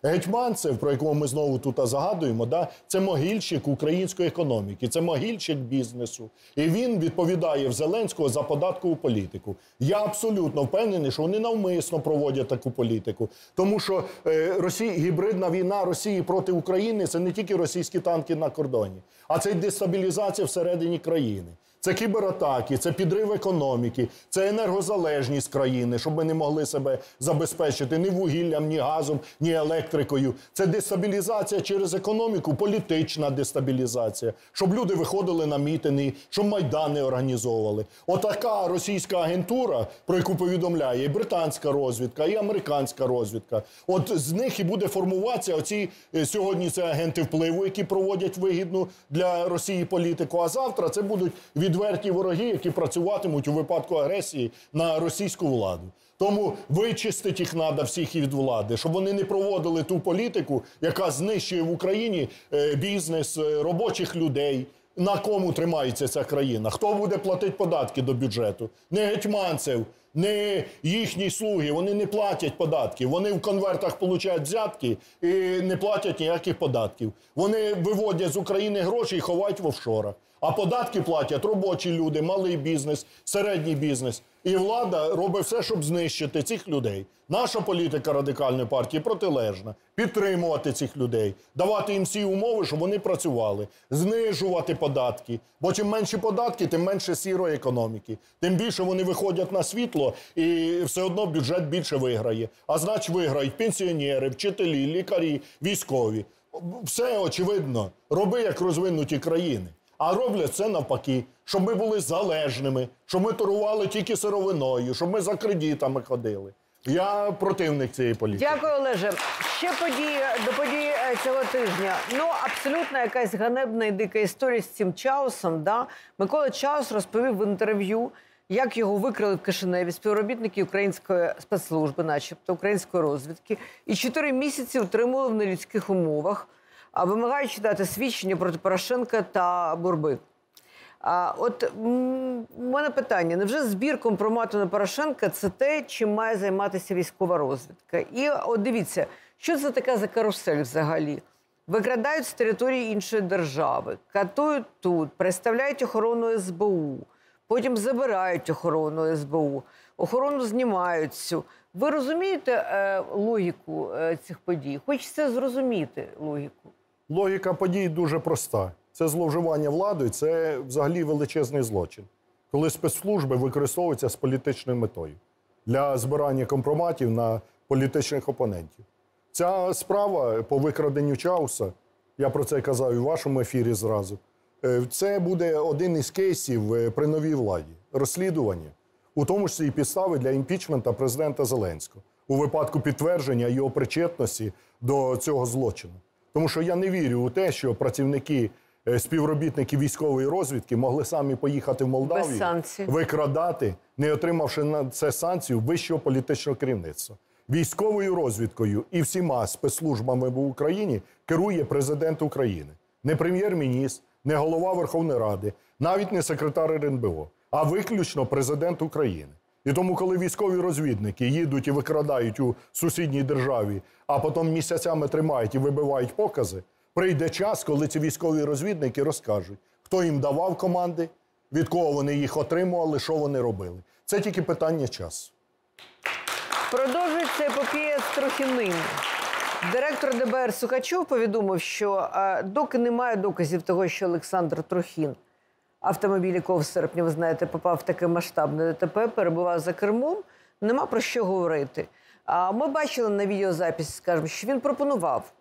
Гетьманцев, про якого ми знову тут загадуємо, да, це могильщик української економіки, це могильщик бізнесу. І він відповідає в Зеленського за податкову політику. Я абсолютно впевнений, що вони навмисно проводять таку політику. Тому що гібридна війна Росії проти України – це не тільки російські танки на кордоні, а це й дестабілізація всередині країни. Це кібератаки, це підрив економіки, це енергозалежність країни, щоб ми не могли себе забезпечити ні вугіллям, ні газом, ні електрикою. Це дестабілізація через економіку, політична дестабілізація, щоб люди виходили на мітинги, щоб майдани організовували. Отака російська агентура, про яку повідомляє і британська розвідка, і американська розвідка. От з них і буде формуватися оці, сьогодні це агенти впливу, які проводять вигідну для Росії політику, а завтра це будуть відверті вороги, які працюватимуть у випадку агресії на російську владу. Тому вичистити їх треба всіх від влади, щоб вони не проводили ту політику, яка знищує в Україні бізнес, робочих людей. На кому тримається ця країна? Хто буде платити податки до бюджету? Не Гетьманцев, не їхні слуги, вони не платять податків. Вони в конвертах получають взятки і не платять ніяких податків. Вони виводять з України гроші і ховають в офшорах. А податки платять робочі люди, малий бізнес, середній бізнес. І влада робить все, щоб знищити цих людей. Наша політика Радикальної партії протилежна. Підтримувати цих людей, давати їм всі умови, щоб вони працювали, знижувати податки. Бо чим менші податки, тим менше сірої економіки. Тим більше вони виходять на світло і все одно бюджет більше виграє. А значить виграють пенсіонери, вчителі, лікарі, військові. Все очевидно. Роби, як розвинуті країни. А роблять це навпаки, щоб ми були залежними, щоб ми торгували тільки сировиною, щоб ми за кредитами ходили. Я противник цієї політики. Дякую, Олеже. Ще до події цього тижня. Ну, абсолютно якась ганебна і дика історія з цим Чаусом. Да? Микола Чаус розповів в інтерв'ю, як його викрили в Кишиневі співробітники української спецслужби, начебто української розвідки, і 4 місяці утримували в нелюдських умовах, вимагаючи дати свідчення проти Порошенка та Бурби. От у мене питання. Невже збір компромату на Порошенка – це те, чим має займатися військова розвідка? І от дивіться, що це таке за карусель взагалі? Викрадають з території іншої держави, катують тут, представляють охорону СБУ, потім забирають охорону СБУ, охорону знімають всю. Ви розумієте логіку цих подій? Хочеться зрозуміти логіку. Логіка подій дуже проста. Це зловживання владою, це взагалі величезний злочин. Коли спецслужби використовуються з політичною метою для збирання компроматів на політичних опонентів. Ця справа по викраденню Чауса, я про це казав і в вашому ефірі зразу, це буде один із кейсів при новій владі. Розслідування, у тому числі і підстави для імпічменту президента Зеленського у випадку підтвердження його причетності до цього злочину. Тому що я не вірю у те, що працівники, співробітники військової розвідки могли самі поїхати в Молдавію, викрадати, не отримавши на це санкцію вищого політичного керівництва. Військовою розвідкою і всіма спецслужбами в Україні керує президент України. Не прем'єр-міністр, не голова Верховної Ради, навіть не секретар РНБО, а виключно президент України. І тому, коли військові розвідники їдуть і викрадають у сусідній державі, а потім місяцями тримають і вибивають покази, прийде час, коли ці військові розвідники розкажуть, хто їм давав команди, від кого вони їх отримували, що вони робили. Це тільки питання часу. Продовжується епопея з Трохіним. Директор ДБР Сухачов повідомив, що доки немає доказів того, що Олександр Трохін, автомобіль якого в серпні, ви знаєте, попав в таке масштабне ДТП, перебував за кермом, нема про що говорити. Ми бачили на відеозаписі, скажімо, що він пропонував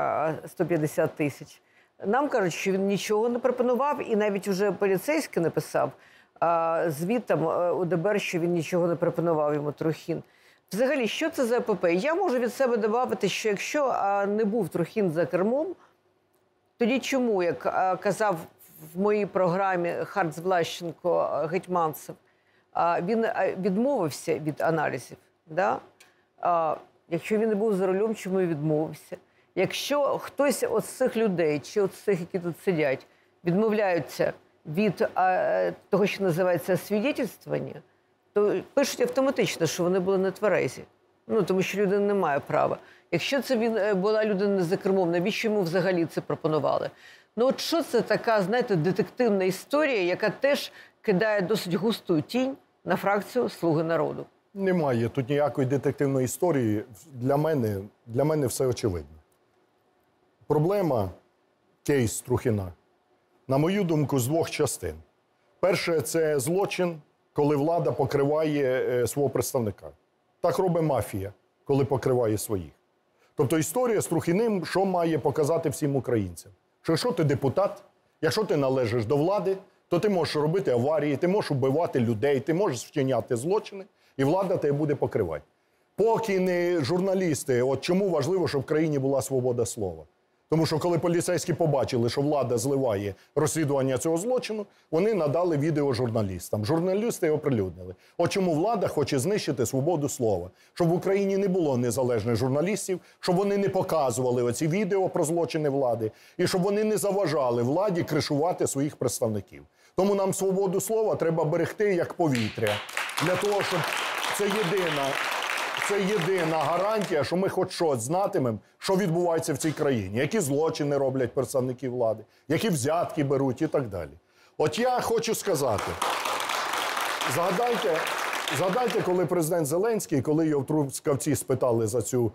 150 тисяч. Нам кажуть, що він нічого не пропонував, і навіть вже поліцейський написав звіт там у ДБР, що він нічого не пропонував йому Трохін. Взагалі, що це за епопея? Я можу від себе додати, що якщо не був Трохін за кермом, тоді чому, як казав в моїй програмі Харц Влащенко Гетьманцев, він відмовився від аналізів. Да? Якщо він не був за рулем, чому відмовився? Якщо хтось з цих людей, чи з цих, які тут сидять, відмовляються від того, що називається свідетельствування, то пишуть автоматично, що вони були нетверезі. Ну, тому що людина не має права. Якщо це була людина не за кермом, навіщо йому взагалі це пропонували? Ну, от що це така, знаєте, детективна історія, яка теж кидає досить густу тінь на фракцію «Слуги народу»? Немає тут ніякої детективної історії. Для мене все очевидно. Проблема кейс Трухіна, на мою думку, з двох частин. Перше – це злочин, коли влада покриває свого представника. Так робить мафія, коли покриває своїх. Тобто історія з Трухіним, що має показати всім українцям? Що якщо ти депутат, якщо ти належиш до влади, то ти можеш робити аварії, ти можеш вбивати людей, ти можеш вчиняти злочини, і влада тебе буде покривати. Поки не журналісти, от чому важливо, щоб в країні була свобода слова? Тому що коли поліцейські побачили, що влада зливає розслідування цього злочину, вони надали відео журналістам. Журналісти оприлюднили. От чому влада хоче знищити свободу слова. Щоб в Україні не було незалежних журналістів, щоб вони не показували оці відео про злочини влади, і щоб вони не заважали владі кришувати своїх представників. Тому нам свободу слова треба берегти як повітря. Для того, щоб це єдина гарантія, що ми хоч щось знатимемо, що відбувається в цій країні, які злочини роблять представники влади, які взятки беруть і так далі. От я хочу сказати, згадайте, коли президент Зеленський, коли його в Трускавці спитали за цю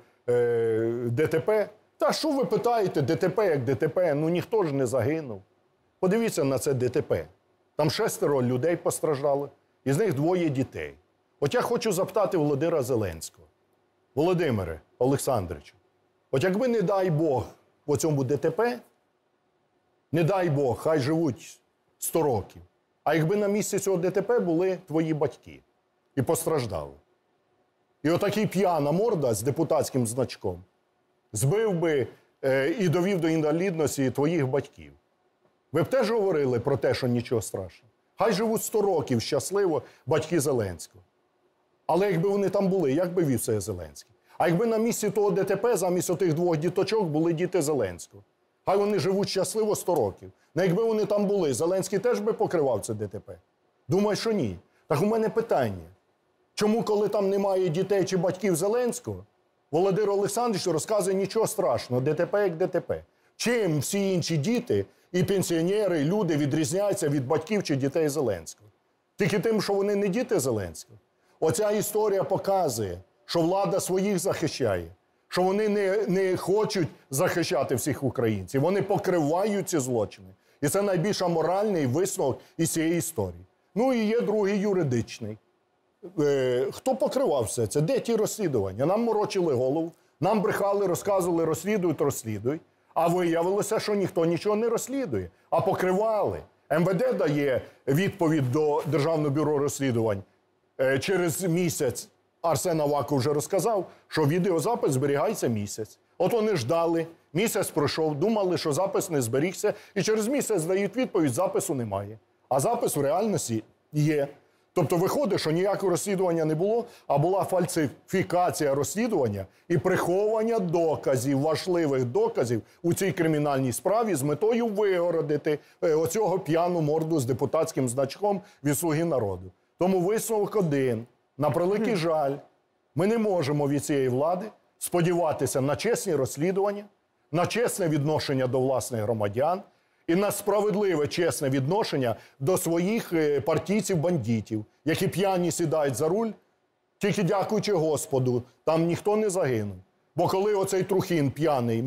ДТП, та що ви питаєте, ДТП як ДТП, ну ніхто ж не загинув. Подивіться на це ДТП. Там 6 людей постраждали, із них 2 дітей. От я хочу запитати Володимира Зеленського. Володимире Олександровичу, от якби, не дай Бог, по цьому ДТП, не дай Бог, хай живуть 100 років, а якби на місці цього ДТП були твої батьки і постраждали. І отакий п'яна морда з депутатським значком збив би і довів до інвалідності твоїх батьків. Ви б теж говорили про те, що нічого страшного. Хай живуть 100 років щасливо батьки Зеленського. Але якби вони там були, як би вів себе Зеленський? А якби на місці того ДТП замість отих 2 діточок були діти Зеленського? Хай вони живуть щасливо 100 років. Ну якби вони там були, Зеленський теж би покривав це ДТП? Думаю, що ні. Так у мене питання. Чому, коли там немає дітей чи батьків Зеленського, Володимир Олександрович розказує нічого страшного, ДТП як ДТП? Чим всі інші діти і пенсіонери, і люди відрізняються від батьків чи дітей Зеленського? Тільки тим, що вони не діти Зеленського. Оця історія показує, що влада своїх захищає, що вони не хочуть захищати всіх українців, вони покривають ці злочини. І це найбільш аморальний висновок із цієї історії. Ну і є другий юридичний. Хто покривав все це? Де ті розслідування? Нам морочили голову, нам брехали, розказували, розслідують. А виявилося, що ніхто нічого не розслідує, а покривали. МВД дає відповідь до Державного бюро розслідувань. Через місяць Арсен Аваков вже розказав, що відеозапис зберігається місяць. От вони ждали, місяць пройшов, думали, що запис не зберігся, і через місяць дають відповідь, запису немає. А запис в реальності є. Тобто виходить, що ніякого розслідування не було, а була фальсифікація розслідування і приховування доказів, важливих доказів у цій кримінальній справі з метою вигородити оцього п'яну морду з депутатським значком від «Слуги народу». Тому висновок один. На превеликий жаль, ми не можемо від цієї влади сподіватися на чесні розслідування, на чесне відношення до власних громадян і на справедливе, чесне відношення до своїх партійців-бандитів, які п'яні сідають за руль, тільки дякуючи Господу, там ніхто не загинув. Бо коли оцей Трухін п'яний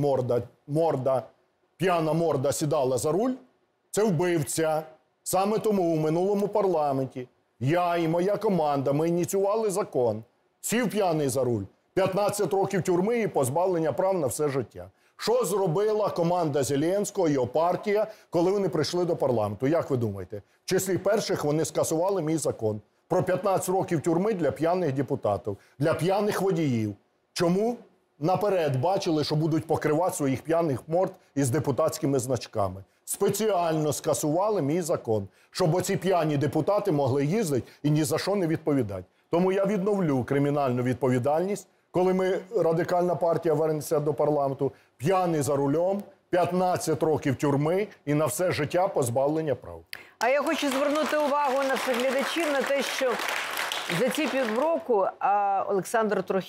п'яна морда сідала за руль, це вбивця. Саме тому у минулому парламенті я і моя команда, ми ініціювали закон. Сів п'яний за руль, 15 років тюрми і позбавлення прав на все життя. Що зробила команда Зеленського, його партія, коли вони прийшли до парламенту? Як ви думаєте? В числі перших вони скасували мій закон про 15 років тюрми для п'яних депутатів, для п'яних водіїв. Чому? Наперед бачили, що будуть покривати своїх п'яних морд із депутатськими значками. Спеціально скасували мій закон, щоб оці п'яні депутати могли їздити і ні за що не відповідати. Тому я відновлю кримінальну відповідальність, коли ми, Радикальна партія, вернеться до парламенту, п'яний за рулем, 15 років тюрми і на все життя позбавлення прав. А я хочу звернути увагу наших глядачів на те, що за ці півроку Олександр Трухін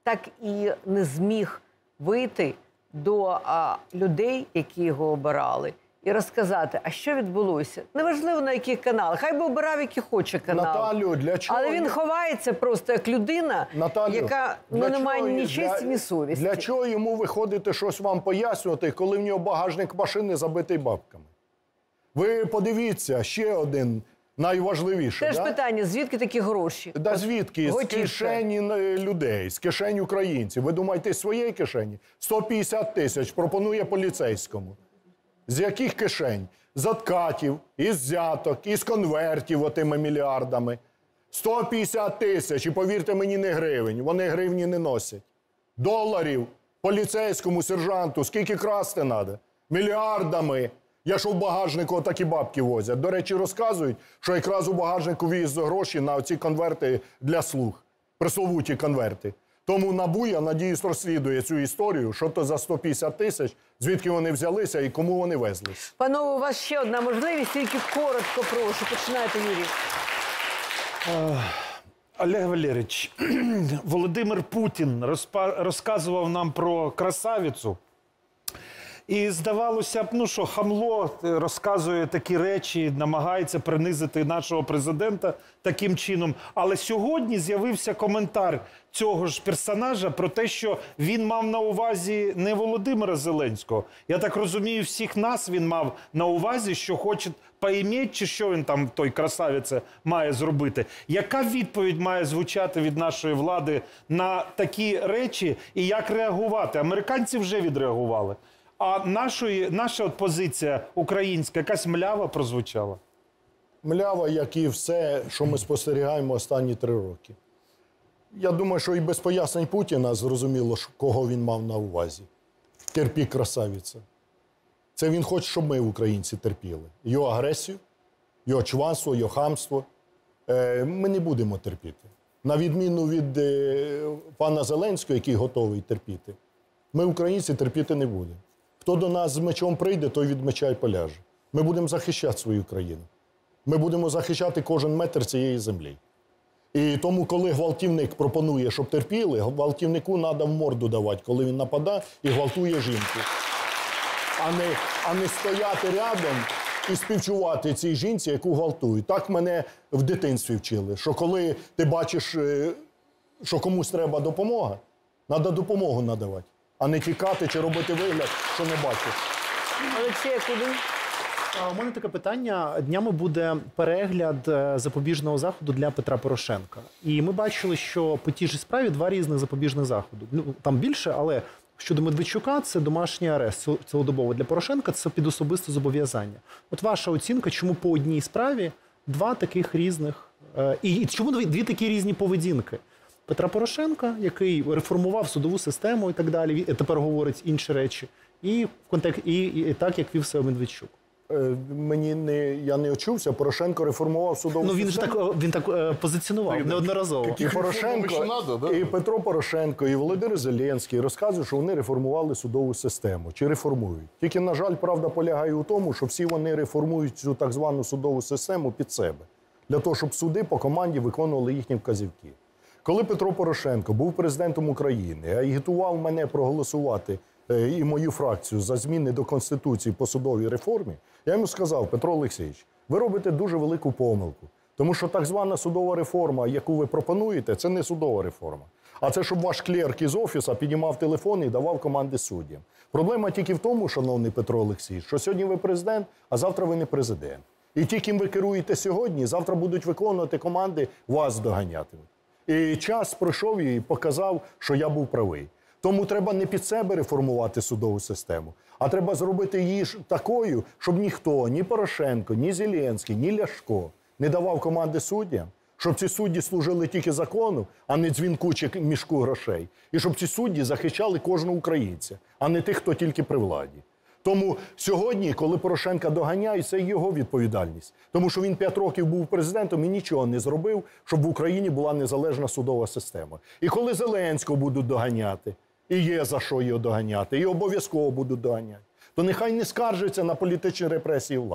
так і не зміг вийти до людей, які його обирали, і розказати, а що відбулося. Неважливо, на яких каналах. Хай би обирав, який хоче канал. Наталю, для чого? Але він ховається просто як людина, Наталю, яка не має ні честі, ні совісті. Для чого йому виходити щось вам пояснювати, коли в нього багажник машини забитий бабками? Ви подивіться, ще один найважливіший. Теж питання, звідки такі гроші? Да звідки? З Готівка. кишені людей, з кишень українців. Ви думаєте, з своєї кишені? 150 тисяч пропонує поліцейському. З яких кишень? З откатів, із взяток, із конвертів отими мільярдами. 150 тисяч, і повірте мені, не гривень. Вони гривні не носять. Доларів поліцейському, сержанту, скільки красти треба? Мільярдами. Якщо в багажнику такі бабки возять. До речі, розказують, що якраз у багажнику в'їзд гроші на оці конверти для слуг. Пресловуті конверти. Тому НАБУ, я надіюсь, розслідує цю історію, що то за 150 тисяч, звідки вони взялися і кому вони везлись. Панове, у вас ще одна можливість, тільки коротко прошу. Починайте, Юрій. Олег Валерійович, Володимир Путін розказував нам про красавицю. І здавалося б, ну що, хамло розказує такі речі, намагається принизити нашого президента таким чином. Але сьогодні з'явився коментар цього ж персонажа про те, що він мав на увазі не Володимира Зеленського. Я так розумію, всіх нас він мав на увазі, що хоче поім'ять, чи що він там, той красавиця, має зробити. Яка відповідь має звучати від нашої влади на такі речі і як реагувати? Американці вже відреагували. А наша от позиція українська, якась млява прозвучала? Млява, як і все, що ми спостерігаємо останні 3 роки. Я думаю, що і без пояснень Путіна зрозуміло, кого він мав на увазі. Терпі, красавиця. Це він хоче, щоб ми, українці, терпіли. Його агресію, його чванство, його хамство. Ми не будемо терпіти. На відміну від пана Зеленського, який готовий терпіти, ми, українці, терпіти не будемо. Хто до нас з мечом прийде, той від меча й поляже. Ми будемо захищати свою країну. Ми будемо захищати кожен метр цієї землі. І тому, коли гвалтівник пропонує, щоб терпіли, гвалтівнику треба в морду давати, коли він нападає і гвалтує жінку. А не стояти рядом і співчувати цій жінці, яку гвалтують. Так мене в дитинстві вчили, що коли ти бачиш, що комусь треба допомога, треба допомогу надавати, а не тікати чи робити вигляд, що не бачиш. Олексій Кудин. У мене таке питання. Днями буде перегляд запобіжного заходу для Петра Порошенка. І ми бачили, що по тій ж справі 2 різних запобіжних заходи. Ну, там більше, але щодо Медведчука це домашній арест цілодобово. Для Порошенка це під особисте зобов'язання. От ваша оцінка, чому по одній справі 2 таких різних... І чому 2 такі різні поведінки? Петра Порошенка, який реформував судову систему і так далі, і тепер говорить інші речі, і так, як вів себе Медведчук. Я не очувся, Порошенко реформував судову систему. Він так позиціонував неодноразово. І Порошенко, і Петро Порошенко, і Володимир Зеленський розказують, що вони реформували судову систему. Чи реформують. Тільки, на жаль, правда полягає у тому, що всі вони реформують цю так звану судову систему під себе. Для того, щоб суди по команді виконували їхні вказівки. Коли Петро Порошенко був президентом України, агітував мене проголосувати і мою фракцію за зміни до Конституції по судовій реформі, я йому сказав: Петро Олексійович, ви робите дуже велику помилку. Тому що так звана судова реформа, яку ви пропонуєте, це не судова реформа. А це, щоб ваш клерк із офісу піднімав телефон і давав команди суддям. Проблема тільки в тому, шановний Петро Олексійович, що сьогодні ви президент, а завтра ви не президент. І ті, ким ви керуєте сьогодні, завтра будуть виконувати команди, вас доганятимуть. І час пройшов і показав, що я був правий. Тому треба не під себе реформувати судову систему, а треба зробити її такою, щоб ніхто, ні Порошенко, ні Зеленський, ні Ляшко не давав команди суддям, щоб ці судді служили тільки закону, а не дзвінку чи мішку грошей. І щоб ці судді захищали кожного українця, а не тих, хто тільки при владі. Тому сьогодні, коли Порошенка доганяють, це його відповідальність. Тому що він 5 років був президентом і нічого не зробив, щоб в Україні була незалежна судова система. І коли Зеленського будуть доганяти, і є за що його доганяти, і обов'язково будуть доганяти, то нехай не скаржаться на політичні репресії влади,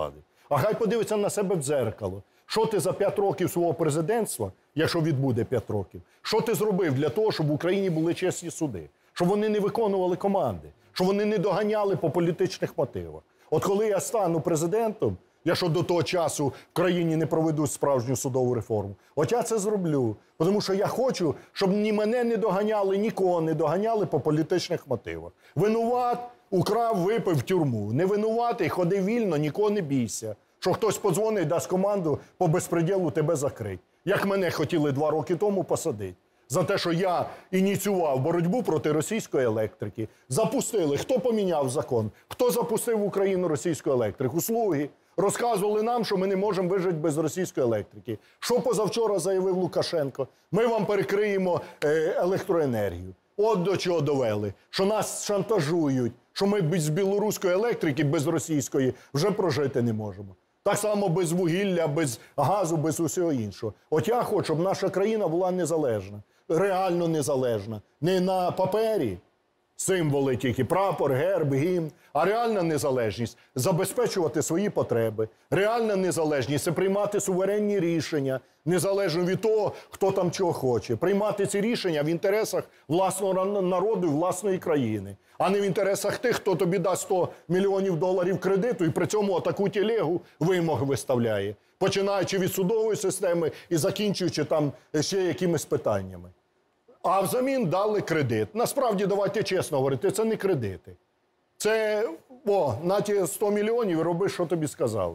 А хай подивиться на себе в дзеркало. Що ти за 5 років свого президентства, якщо відбуде 5 років, що ти зробив для того, щоб в Україні були чесні суди? Щоб вони не виконували команди, щоб вони не доганяли по політичних мотивах. От коли я стану президентом, якщо до того часу в країні не проведуть справжню судову реформу, от я це зроблю. Тому що я хочу, щоб ні мене не доганяли, нікого не доганяли по політичних мотивах. Винуват, украв, випив в тюрму. Не винуватий, ходи вільно, нікого не бійся. Що хтось подзвонить, дасть команду по безпреділу тебе закрить. Як мене хотіли 2 роки тому посадити. За те, що я ініціював боротьбу проти російської електрики. Запустили. Хто поміняв закон? Хто запустив в Україну російську електрику? Слуги. Розказували нам, що ми не можемо вижити без російської електрики. Що позавчора заявив Лукашенко? Ми вам перекриємо електроенергію. От до чого довели. Що нас шантажують, що ми без білоруської електрики, без російської вже прожити не можемо. Так само без вугілля, без газу, без усього іншого. От я хочу, щоб наша країна була незалежна. Реально незалежна. Не на папері, символи тільки, прапор, герб, гімн, а реальна незалежність – забезпечувати свої потреби. Реальна незалежність – це приймати суверенні рішення, незалежно від того, хто там чого хоче. Приймати ці рішення в інтересах власного народу і власної країни, а не в інтересах тих, хто тобі дасть $100 мільйонів кредиту і при цьому таку телегу вимог виставляє, починаючи від судової системи і закінчуючи там ще якимись питаннями. А взамін дали кредит. Насправді, давайте чесно говорити, це не кредити. Це, на ті 100 мільйонів роби, що тобі сказали.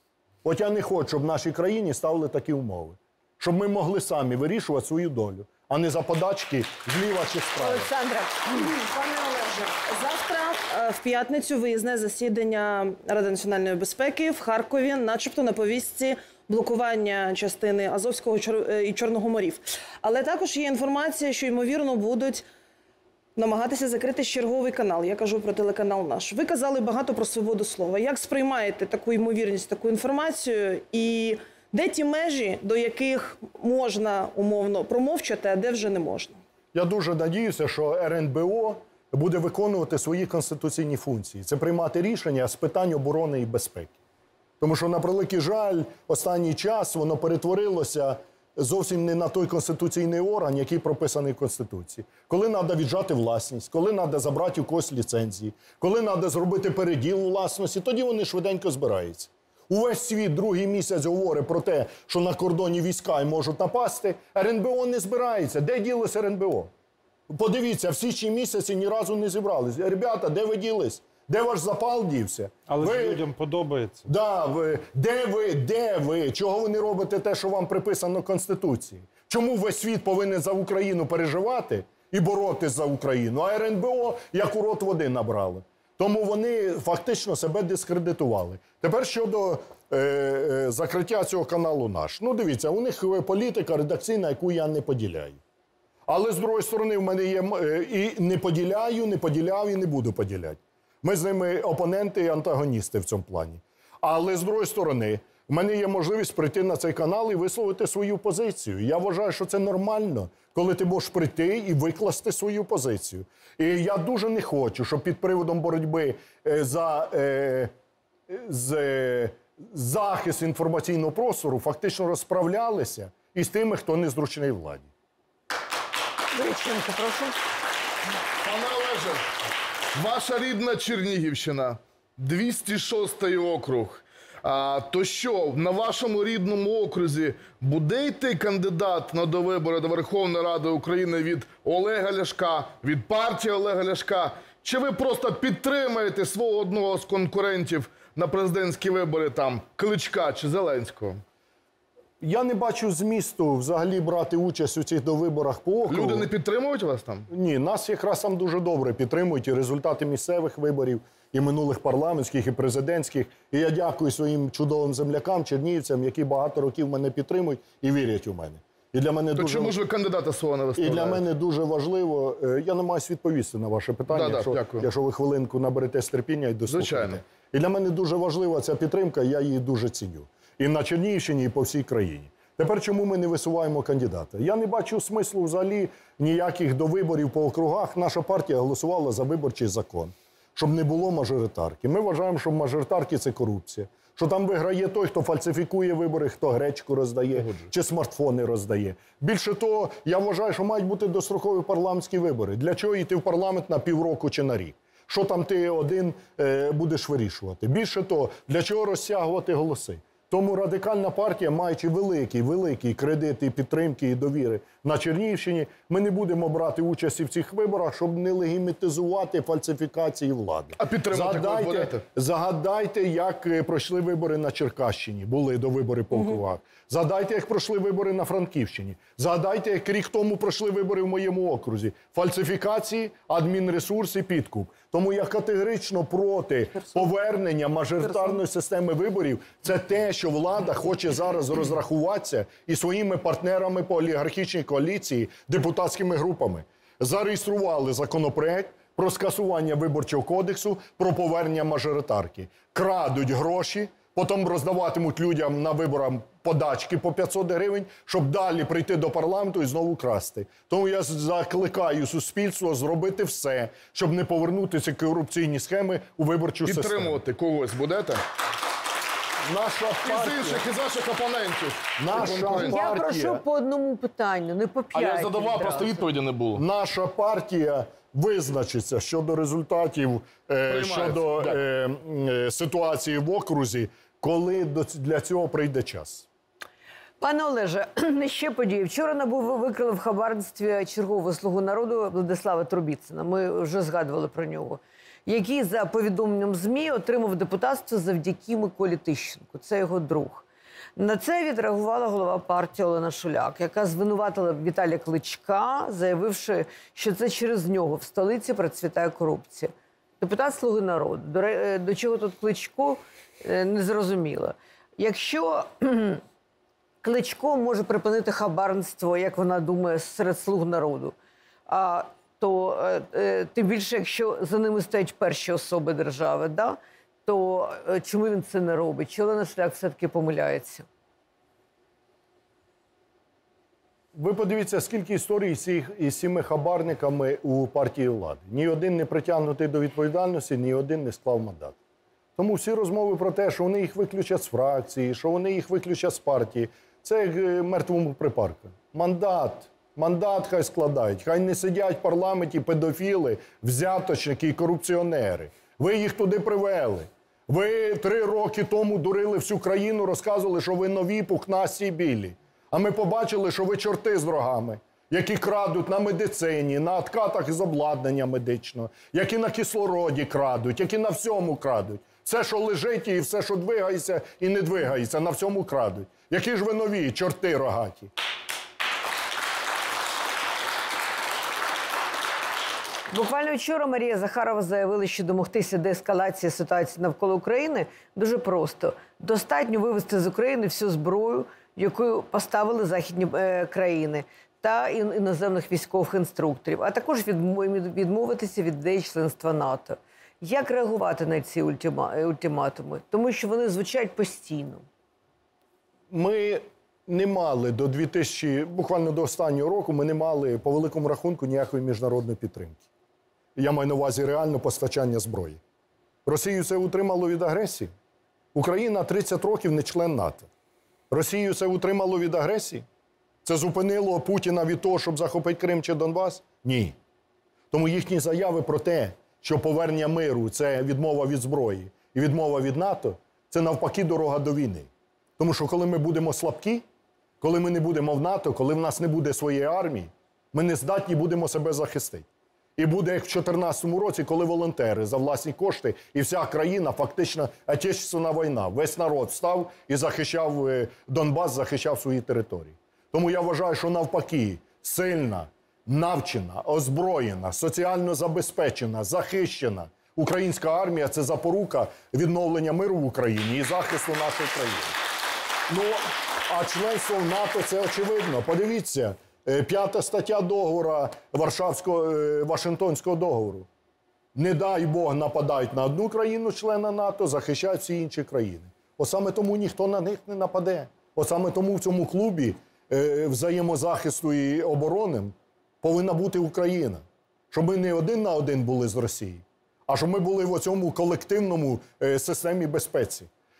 От я не хочу, щоб в нашій країні ставили такі умови. Щоб ми могли самі вирішувати свою долю, а не за подачки зліва чи справа. Олександра, Пане Олеже, завтра в п'ятницю виїзне засідання Ради національної безпеки в Харкові, начебто на повістці блокування частини Азовського і Чорного морів. Але також є інформація, що, ймовірно, будуть намагатися закрити черговий канал. Я кажу про телеканал «Наш». Ви казали багато про свободу слова. Як сприймаєте таку ймовірність, таку інформацію? І де ті межі, до яких можна умовно промовчати, а де вже не можна? Я дуже надіюся, що РНБО буде виконувати свої конституційні функції. Це приймати рішення з питань оборони і безпеки. Тому що, на превеликий жаль, останній час воно перетворилося зовсім не на той конституційний орган, який прописаний в Конституції. Коли треба віджати власність, коли треба забрати у когось ліцензії, коли треба зробити переділ власності, тоді вони швиденько збираються. Увесь світ другий місяць говорить про те, що на кордоні війська можуть напасти, РНБО не збирається. Де ділося РНБО? Подивіться, в січні місяці ні разу не зібрались. Ребята, де ви ділись? Де ваш запал дівся? Але ж людям подобається. Да, де ви? Чого ви не робите те, що вам приписано в Конституції? Чому весь світ повинен за Україну переживати і боротись за Україну, а РНБО як у рот води набрали? Тому вони фактично себе дискредитували. Тепер щодо закриття цього каналу «Наш». Ну, дивіться, у них політика редакційна, яку я не поділяю. Але, з другої сторони, в мене є і не поділяв і не буду поділяти. Ми з ними опоненти і антагоністи в цьому плані. Але, з другої сторони, в мене є можливість прийти на цей канал і висловити свою позицію. Я вважаю, що це нормально, коли ти можеш прийти і викласти свою позицію. І я дуже не хочу, щоб під приводом боротьби за захист інформаційного простору фактично розправлялися із тими, хто незручний владі. Греченко, прошу. Пане Олеже, ваша рідна Чернігівщина, 206-й округ. То що, на вашому рідному окрузі буде йти кандидат на довибори до Верховної Ради України від Олега Ляшка, від партії Олега Ляшка? Чи ви просто підтримаєте свого одного з конкурентів на президентські вибори, там, Кличка чи Зеленського? Я не бачу змісту взагалі брати участь у цих довиборах по округу. Люди не підтримують вас там? Ні, нас якраз там дуже добре підтримують і результати місцевих виборів, і минулих парламентських, і президентських. І я дякую своїм чудовим землякам, чернігівцям, які багато років мене підтримують і вірять у мене. І для мене То дуже... чому ж ви кандидата свого не І виставляєте? для мене дуже важливо, я намагаюсь відповісти на ваше питання, якщо ви хвилинку наберете терпіння і дослухаєте. Звичайно. І для мене дуже важлива ця підтримка, я її дуже ціню. І на Чернігівщині, і по всій країні. Тепер чому ми не висуваємо кандидата? Я не бачу смислу взагалі ніяких довиборів по округах. Наша партія голосувала за виборчий закон, щоб не було мажоритарки. Ми вважаємо, що мажоритарки – це корупція. Що там виграє той, хто фальсифікує вибори, хто гречку роздає, чи смартфони роздає. Більше того, я вважаю, що мають бути дострокові парламентські вибори. Для чого йти в парламент на півроку чи на рік? Що там ти один будеш вирішувати? Більше того, для чого розтягувати голоси? Тому Радикальна партія, маючи великий кредит і підтримки, і довіри на Чернігівщині, ми не будемо брати участі в цих виборах, щоб не легітимізувати фальсифікації влади. А підтримати кого будете? Згадайте, як пройшли вибори на Черкащині, були до вибори по округах. Згадайте, як пройшли вибори на Франківщині. Згадайте, як рік тому пройшли вибори в моєму окрузі. Фальсифікації, адмінресурси, підкуп. Тому я категорично проти повернення мажоритарної системи виборів. Це те, що влада хоче зараз розрахуватися із своїми партнерами по олігархічній коаліції, депутатськими групами. Зареєстрували законопроект про скасування Виборчого кодексу, про повернення мажоритарки. Крадуть гроші, потім роздаватимуть людям на виборах подачки по 500 гривень, щоб далі прийти до парламенту і знову красти. Тому я закликаю суспільство зробити все, щоб не повернутися корупційні схеми у виборчу систему. Підтримувати когось будете? Наша партія... Із ваших опонентів. Я прошу по одному питанню, не по А п'ять. я задавав, просто відповіді не було. Наша партія визначиться щодо результатів, щодо ситуації в окрузі, коли для цього прийде час. Пане Олеже, ще події. Вчора НАБУ викрили в хабарництві чергового слугу народу Владислава Трубіцина. Ми вже згадували про нього. Який, за повідомленням ЗМІ, отримав депутатство завдяки Миколі Тищенку. Це його друг. На це відреагувала голова партії Олена Шуляк, яка звинуватила Віталія Кличка, заявивши, що це через нього в столиці процвітає корупція. Депутат «Слуги народу». До чого тут Кличко, не зрозуміло. Якщо Кличко може припинити хабарництво, як вона думає, серед «Слуг народу», то тим більше, якщо за ними стоять перші особи держави, да? То чому він це не робить? Чи Олена Шуляк все-таки помиляється? Ви подивіться, скільки історій із цими хабарниками у партії влади. Ні один не притягнутий до відповідальності, ні один не склав мандат. Тому всі розмови про те, що вони їх виключать з фракції, що вони їх виключать з партії, це як мертвому припарку. Мандат хай складають, хай не сидять в парламенті педофіли, взяточники і корупціонери. Ви їх туди привели. Ви 3 роки тому дурили всю країну, розказували, що ви нові, пухнасті і білі. А ми побачили, що ви чорти з рогами, які крадуть на медицині, на откатах із обладнання медичного, які на кислороді крадуть, які на всьому крадуть. Все, що лежить і все, що двигається і не двигається, на всьому крадуть. Які ж ви нові, чорти рогаті? Буквально вчора Марія Захарова заявила, що домогтися деескалації ситуації навколо України дуже просто. Достатньо вивезти з України всю зброю, яку поставили західні країни, та іноземних військових інструкторів, а також відмовитися від ідеї членства НАТО. Як реагувати на ці ультиматуми? Тому що вони звучать постійно. Ми не мали буквально до останнього року, ми не мали по великому рахунку ніякої міжнародної підтримки. Я маю на увазі реально постачання зброї. Росію це утримало від агресії. Україна 30 років не член НАТО. Росію це утримало від агресії? Це зупинило Путіна від того, щоб захопити Крим чи Донбас? Ні. Тому їхні заяви про те, що повернення миру – це відмова від зброї і відмова від НАТО, це навпаки дорога до війни. Тому що коли ми будемо слабкі, коли ми не будемо в НАТО, коли в нас не буде своєї армії, ми не здатні будемо себе захистити. І буде як в 2014 році, коли волонтери за власні кошти і вся країна, фактично, отечественна війна. Весь народ встав і захищав Донбас, захищав свої території. Тому я вважаю, що навпаки, сильна, навчена, озброєна, соціально забезпечена, захищена українська армія – це запорука відновлення миру в Україні і захисту нашої країни. Ну, а членство в НАТО – це очевидно. Подивіться, 5 стаття договору Вашингтонського договору. Не дай Бог нападають на одну країну, члена НАТО, захищають всі інші країни. От саме тому ніхто на них не нападе. От саме тому в цьому клубі взаємозахисту і оборони повинна бути Україна. Щоб ми не один на один були з Росією, а щоб ми були в цьому колективному системі безпеці.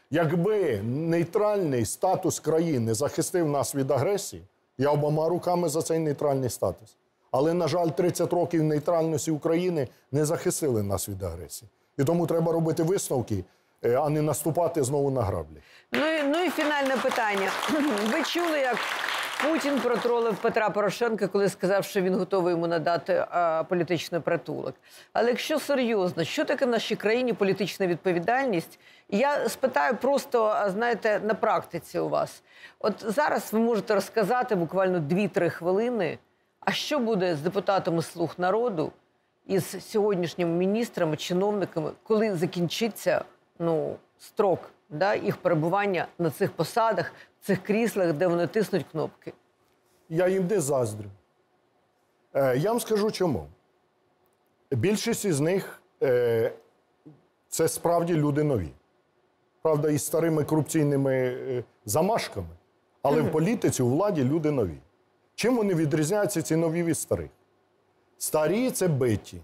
Якби нейтральний статус країни захистив нас від агресії, я обома руками за цей нейтральний статус. Але, на жаль, 30 років нейтральності України не захистили нас від агресії. І тому треба робити висновки, а не наступати знову на граблі. Ну і фінальне питання. Ви чули, як Путін протролив Петра Порошенка, коли сказав, що він готовий йому надати політичний притулок. Але якщо серйозно, що таке в нашій країні політична відповідальність? І я спитаю просто, знаєте, на практиці у вас. От зараз ви можете розказати буквально 2-3 хвилини, а що буде з депутатами «Слуг народу» і з сьогоднішніми міністрами, чиновниками, коли закінчиться строк їх перебування на цих посадах, в цих кріслах, де вони тиснуть кнопки? Я їм не заздрю. Я вам скажу чому. Більшість із них це справді люди нові. Правда, із старими корупційними замашками, але в політиці, у владі люди нові. Чим вони відрізняються, ці нові від старих? Старі – це биті.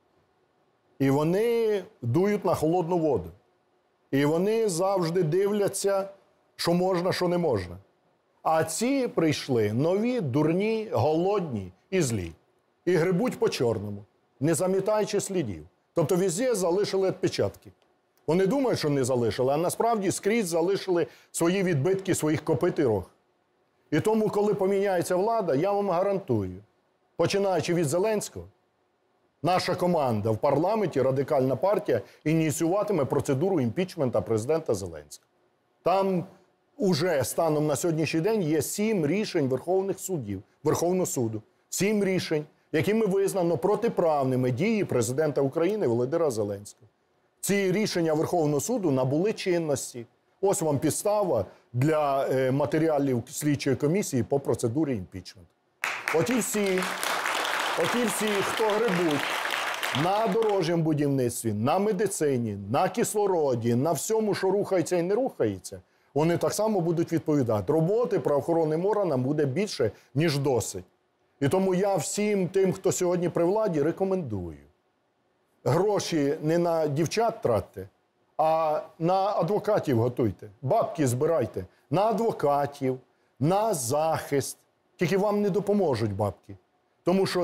І вони дують на холодну воду. І вони завжди дивляться, що можна, що не можна. А ці прийшли нові, дурні, голодні і злі. І грибуть по чорному, не замітаючи слідів. Тобто везде залишили відпечатки. Вони думають, що не залишили, а насправді скрізь залишили свої відбитки своїх копит і рог. І тому, коли поміняється влада, я вам гарантую, починаючи від Зеленського, наша команда в парламенті, Радикальна партія, ініціюватиме процедуру імпічменту президента Зеленського. Там уже станом на сьогоднішній день є 7 рішень Верховного суду. 7 рішень, якими визнано протиправними дії президента України Володимира Зеленського. Ці рішення Верховного суду набули чинності. Ось вам підстава для матеріалів слідчої комісії по процедурі імпічменту. Оті всі, хто гребуть на дорожньому будівництві, на медицині, на кислороді, на всьому, що рухається і не рухається, вони так само будуть відповідати. Роботи правоохоронним органам буде більше, ніж досить. І тому я всім тим, хто сьогодні при владі, рекомендую. Гроші не на дівчат тратьте, а на адвокатів готуйте. Бабки збирайте. На адвокатів, на захист. Тільки вам не допоможуть бабки. Тому що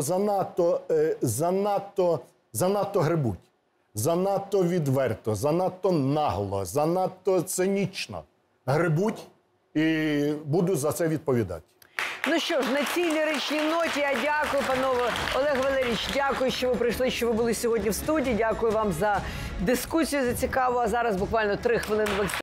занадто гребуть. Занадто відверто, занадто нагло, занадто цинічно гребуть і будуть за це відповідати. Ну що ж, на цій ліричній ноті я дякую, панове. Олег Валерійович, дякую, що ви прийшли, що ви були сьогодні в студії. Дякую вам за дискусію, за цікаву. А зараз буквально 3 хвилини в